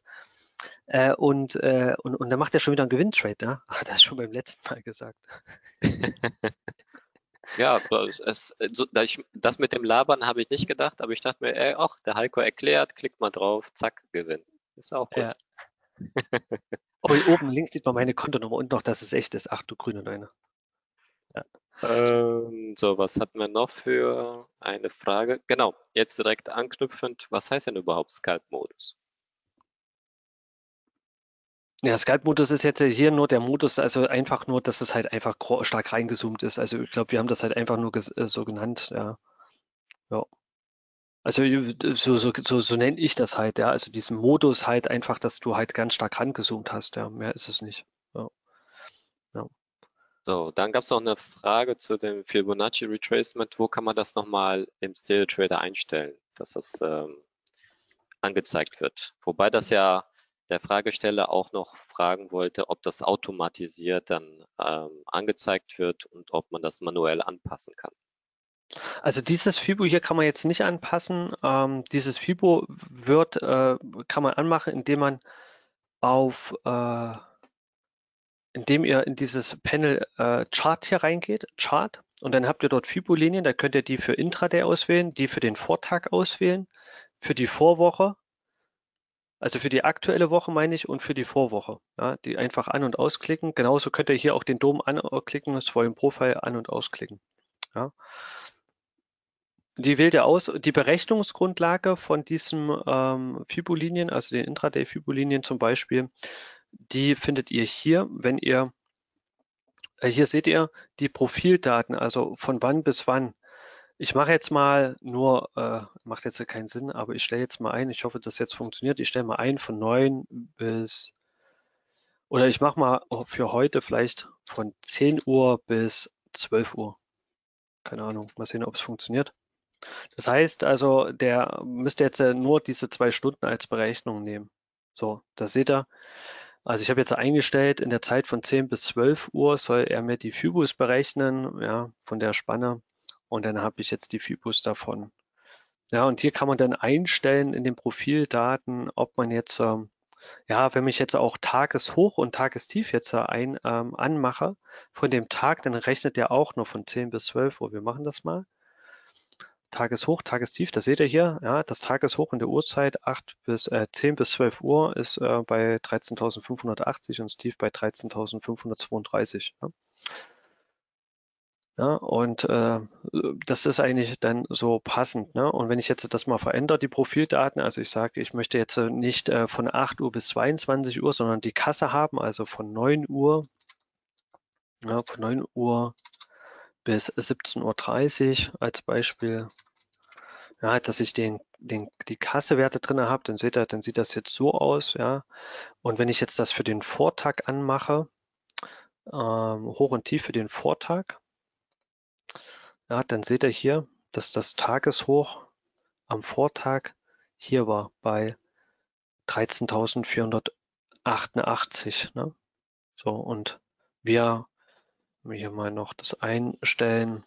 Und dann macht er schon wieder einen Gewinntrade, ja. Hat er schon beim letzten Mal gesagt. Ja, das mit dem Labern habe ich nicht gedacht, aber ich dachte mir, ey, ach, der Heiko erklärt, klickt mal drauf, zack, Gewinn. Ist auch gut. Ja. Oh, hier oben links sieht man meine Kontonummer und noch, dass es echt ist. Ach du grüne Neune. Ja. So, was hatten wir noch für eine Frage? Genau, jetzt direkt anknüpfend, was heißt denn überhaupt Scalp-Modus? Ja, Skype-Modus ist jetzt hier nur der Modus, also einfach nur, dass es halt einfach stark reingezoomt ist. Also ich glaube, wir haben das halt einfach nur so genannt, ja. Ja. Also so nenne ich das halt, ja. Also diesen Modus halt einfach, dass du halt ganz stark rangezoomt hast, ja. Mehr ist es nicht. Ja, ja. So, dann gab es noch eine Frage zu dem Fibonacci Retracement. Wo kann man das nochmal im Stereo Trader einstellen, dass das angezeigt wird? Wobei das ja der Fragesteller auch noch fragen wollte, ob das automatisiert dann angezeigt wird und ob man das manuell anpassen kann. Also dieses Fibo hier kann man jetzt nicht anpassen. Dieses Fibo kann man anmachen, auf, äh, indem ihr in dieses Panel Chart hier reingeht, Chart, und dann habt ihr dort Fibo-Linien, da könnt ihr die für Intraday auswählen, die für den Vortag auswählen, für die Vorwoche, also für die aktuelle Woche meine ich und für die Vorwoche. Ja, die einfach an- und ausklicken. Genauso könnt ihr hier auch den Dom anklicken, das Volume Profile an- und ausklicken. Ja. Die wählt ihr aus. Die Berechnungsgrundlage von diesem Fibo-Linien, also den Intraday-Fibo-Linien zum Beispiel, die findet ihr hier, wenn ihr, hier seht ihr die Profildaten, also von wann bis wann. Ich mache jetzt mal nur, macht jetzt keinen Sinn, aber ich stelle jetzt mal ein, ich hoffe, dass jetzt funktioniert. Ich stelle mal ein von 9 bis, oder ich mache mal für heute vielleicht von 10 Uhr bis 12 Uhr. Keine Ahnung, mal sehen, ob es funktioniert. Das heißt also, der müsste jetzt nur diese 2 Stunden als Berechnung nehmen. So, da seht ihr. Also ich habe jetzt eingestellt, in der Zeit von 10 bis 12 Uhr soll er mir die Fibus berechnen, ja, von der Spanne. Und dann habe ich jetzt die Fibus davon. Ja, und hier kann man dann einstellen in den Profildaten, ob man jetzt, ja, wenn ich jetzt auch Tageshoch und Tagestief jetzt anmache von dem Tag, dann rechnet der auch nur von 10 bis 12 Uhr. Wir machen das mal. Tageshoch, Tagestief, das seht ihr hier. Ja, das Tageshoch in der Uhrzeit 10 bis 12 Uhr ist bei 13.580 und das Tief bei 13.532. Ja. Ja, und das ist eigentlich dann so passend. Ne? Und wenn ich jetzt das mal verändere, die Profildaten, also ich sage, ich möchte jetzt nicht von 8 Uhr bis 22 Uhr, sondern die Kasse haben, also von 9 Uhr, ja, von 9 Uhr bis 17.30 Uhr dreißig als Beispiel. Ja, dass ich die Kassewerte drin habe, dann sieht das jetzt so aus, ja. Und wenn ich jetzt das für den Vortag anmache, hoch und tief für den Vortag, ja, dann seht ihr hier, dass das Tageshoch am Vortag hier war bei 13.488, ne? So, und wir hier mal noch das einstellen,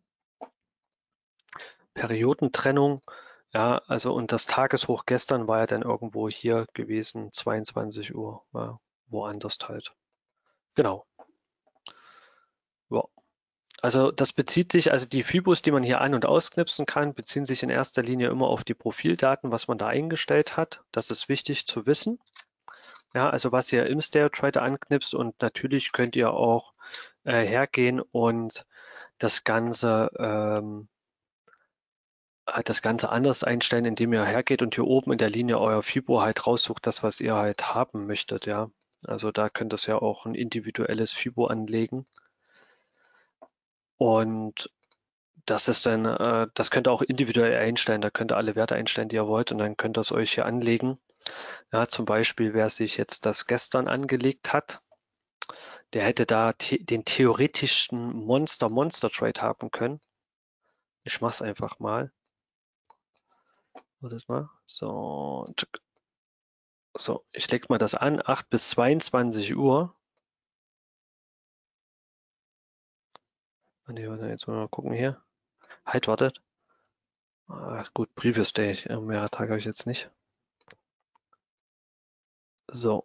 Periodentrennung. Ja, also und das Tageshoch gestern war ja dann irgendwo hier gewesen, 22 Uhr, ja, woanders halt. Genau. Ja. Also das bezieht sich, also die Fibus, die man hier an- und ausknipsen kann, beziehen sich in erster Linie immer auf die Profildaten, was man da eingestellt hat. Das ist wichtig zu wissen. Ja, also was ihr im Stereo-Trader anknipst, und natürlich könnt ihr auch hergehen und das Ganze das Ganze anders einstellen, indem ihr hergeht und hier oben in der Linie euer Fibo halt raussucht, das, was ihr halt haben möchtet, ja. Also da könnt ihr ja auch ein individuelles Fibo anlegen. Und das ist dann, das könnt ihr auch individuell einstellen. Da könnt ihr alle Werte einstellen, die ihr wollt, und dann könnt ihr es euch hier anlegen. Ja, zum Beispiel, wer sich jetzt das gestern angelegt hat, der hätte da den theoretischen Monster-Trade haben können. Ich mach's einfach mal. Wartet mal. So, so, ich lege mal das an, 8 bis 22 Uhr. Nee, warte, jetzt mal gucken hier. Halt, wartet. Gut, Previous Day. Mehr Tage habe ich jetzt nicht. So.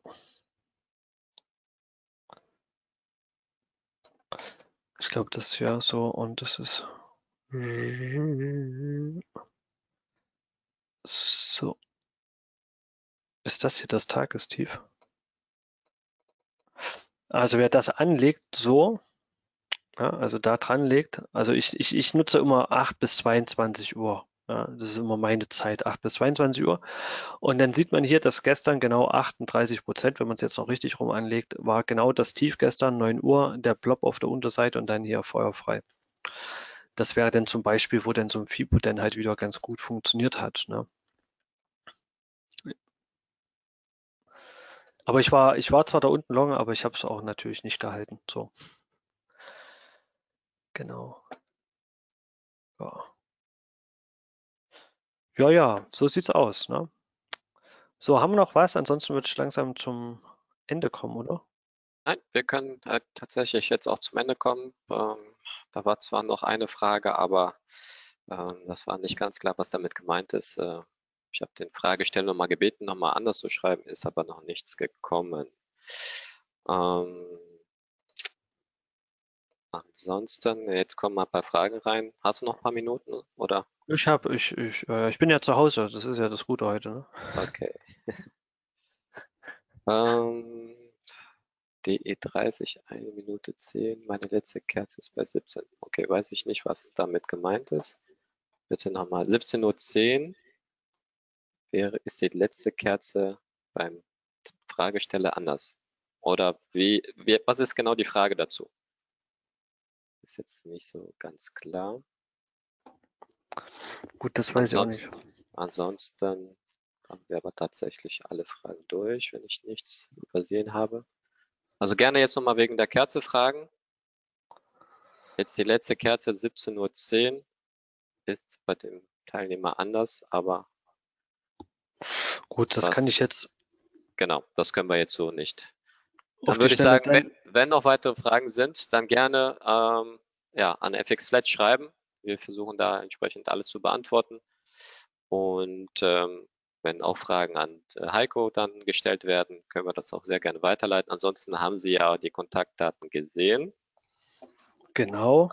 Ich glaube, das ist ja so, und das ist so. Ist das hier das Tagestief? Also wer das anlegt, so, ja, also da dran legt, also ich nutze immer 8 bis 22 Uhr. Ja, das ist immer meine Zeit, 8 bis 22 Uhr. Und dann sieht man hier, dass gestern genau 38%, wenn man es jetzt noch richtig rum anlegt, war genau das Tief gestern, 9 Uhr, der Blob auf der Unterseite und dann hier feuerfrei. Das wäre dann zum Beispiel, wo dann so ein FIBO dann halt wieder ganz gut funktioniert hat. Ne? Aber ich war zwar da unten long, aber ich habe es auch natürlich nicht gehalten. So, genau. Ja, ja, ja, so sieht's aus. Ne? So, haben wir noch was? Ansonsten würde ich langsam zum Ende kommen, oder? Nein, wir können tatsächlich jetzt auch zum Ende kommen. Da war zwar noch eine Frage, aber das war nicht ganz klar, was damit gemeint ist. Ich habe den Fragesteller nochmal gebeten, nochmal anders zu schreiben, ist aber noch nichts gekommen. Ähm, Ansonsten, jetzt kommen mal ein paar Fragen rein. Hast du noch ein paar Minuten, oder? Ich bin ja zu Hause, das ist ja das Gute heute, ne? Okay. Ähm, DE30, 1 Minute 10. Meine letzte Kerze ist bei 17. Okay, weiß ich nicht, was damit gemeint ist. Bitte nochmal. 17:10 ist die letzte Kerze beim Fragesteller anders. Oder was ist genau die Frage dazu? Ist jetzt nicht so ganz klar. Gut, das weiß ich auch nicht. Ansonsten haben wir aber tatsächlich alle Fragen durch, wenn ich nichts übersehen habe. Also gerne jetzt nochmal wegen der Kerze fragen. Jetzt die letzte Kerze, 17:10 ist bei dem Teilnehmer anders, aber Gut, das kann ich jetzt genau, das können wir jetzt so nicht. auf Dann die würde ich Schnelle sagen, dann. wenn noch weitere Fragen sind, dann gerne ja, an FXFlat schreiben. Wir versuchen da entsprechend alles zu beantworten. Und wenn auch Fragen an Heiko dann gestellt werden, können wir das auch sehr gerne weiterleiten. Ansonsten haben Sie ja die Kontaktdaten gesehen. Genau,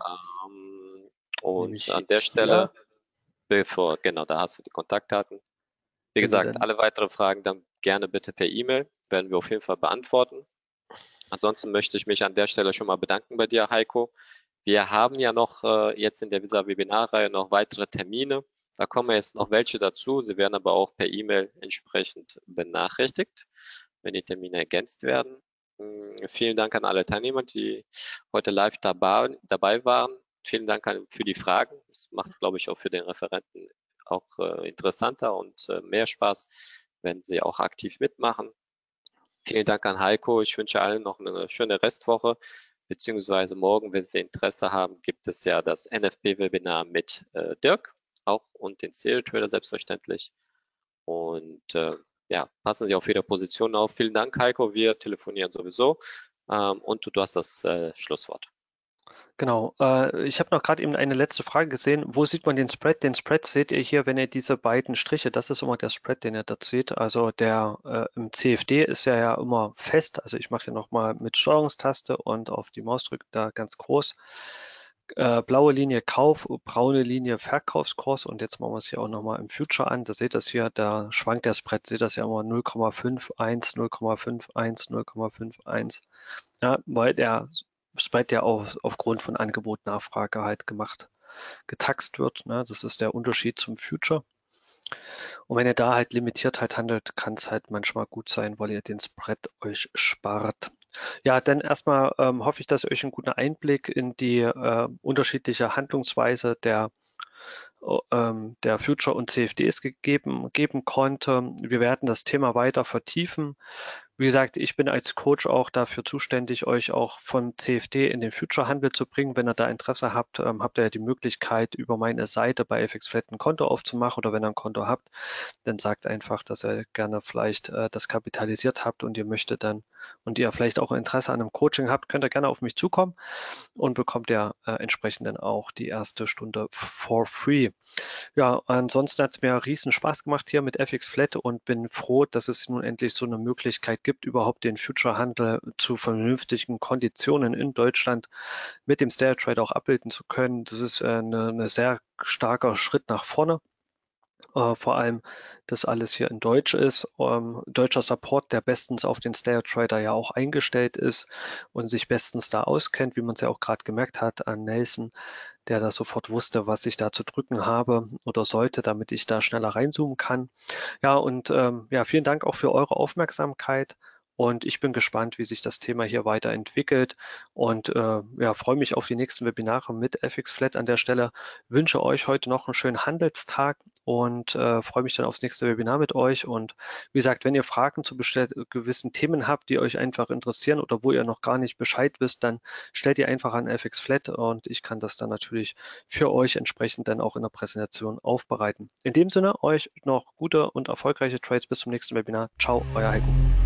Und nämlich an der hier. Stelle, genau, da hast du die Kontaktdaten. Wie Wenn Sie gesagt, dann alle weiteren Fragen dann gerne bitte per E-Mail, werden wir auf jeden Fall beantworten. Ansonsten möchte ich mich an der Stelle schon mal bedanken bei dir, Heiko. Wir haben ja noch jetzt in dieser Webinarreihe noch weitere Termine. Da kommen jetzt noch welche dazu. Sie werden aber auch per E-Mail entsprechend benachrichtigt, wenn die Termine ergänzt werden. Vielen Dank an alle Teilnehmer, die heute live dabei waren. Vielen Dank für die Fragen. Das macht, glaube ich, auch für den Referenten auch interessanter und mehr Spaß, wenn sie auch aktiv mitmachen. Vielen Dank an Heiko. Ich wünsche allen noch eine schöne Restwoche, beziehungsweise morgen, wenn Sie Interesse haben, gibt es ja das NFP-Webinar mit Dirk auch und den Serial Trader selbstverständlich. Und ja, passen Sie auf Ihre Position auf. Vielen Dank, Heiko. Wir telefonieren sowieso. Und du hast das Schlusswort. Genau. Ich habe noch gerade eben eine letzte Frage gesehen. Wo sieht man den Spread? Den Spread seht ihr hier, wenn ihr diese beiden Striche, das ist immer der Spread, den ihr dort seht. Also der im CFD ist ja immer fest. Also ich mache hier nochmal mit Steuerungstaste und auf die Maus drücke da ganz groß. Blaue Linie Kauf, braune Linie Verkaufskurs und jetzt machen wir es hier auch nochmal im Future an. Da seht ihr das hier, da schwankt der Spread, seht das ja immer 0,51, 0,51, 0,51. Ja, weil der Spread ja auch aufgrund von Angebot, Nachfrage halt getaxt wird. Ne? Das ist der Unterschied zum Future. Und wenn ihr da halt limitiert halt handelt, kann es halt manchmal gut sein, weil ihr den Spread euch spart. Ja, dann erstmal hoffe ich, dass ihr euch einen guten Einblick in die unterschiedliche Handlungsweise der Future und CFDs geben konnte. Wir werden das Thema weiter vertiefen. Wie gesagt, ich bin als Coach auch dafür zuständig, euch auch vom CFD in den Future-Handel zu bringen. Wenn ihr da Interesse habt, habt ihr ja die Möglichkeit, über meine Seite bei FXFlat ein Konto aufzumachen oder wenn ihr ein Konto habt, dann sagt einfach, dass ihr gerne vielleicht das kapitalisiert habt und ihr möchtet dann und ihr vielleicht auch Interesse an einem Coaching habt, könnt ihr gerne auf mich zukommen und bekommt ihr entsprechend dann auch die erste Stunde for free. Ja, ansonsten hat es mir riesen Spaß gemacht hier mit FXFlat und bin froh, dass es nun endlich so eine Möglichkeit gibt, überhaupt den Future-Handel zu vernünftigen Konditionen in Deutschland mit dem Stereo Trade auch abbilden zu können. Das ist eine sehr starker Schritt nach vorne. Vor allem, dass alles hier in Deutsch ist. Deutscher Support, der bestens auf den Stereo Trader ja auch eingestellt ist und sich bestens da auskennt, wie man es ja auch gerade gemerkt hat an Nelson, der da sofort wusste, was ich da zu drücken habe oder sollte, damit ich da schneller reinzoomen kann. Ja, und ja, vielen Dank auch für eure Aufmerksamkeit. Und ich bin gespannt, wie sich das Thema hier weiterentwickelt und ja, freue mich auf die nächsten Webinare mit FXFlat an der Stelle. Wünsche euch heute noch einen schönen Handelstag und freue mich dann aufs nächste Webinar mit euch. Und wie gesagt, wenn ihr Fragen zu gewissen Themen habt, die euch einfach interessieren oder wo ihr noch gar nicht Bescheid wisst, dann stellt ihr einfach an FXFlat und ich kann das dann natürlich für euch entsprechend dann auch in der Präsentation aufbereiten. In dem Sinne, euch noch gute und erfolgreiche Trades bis zum nächsten Webinar. Ciao, euer Heiko.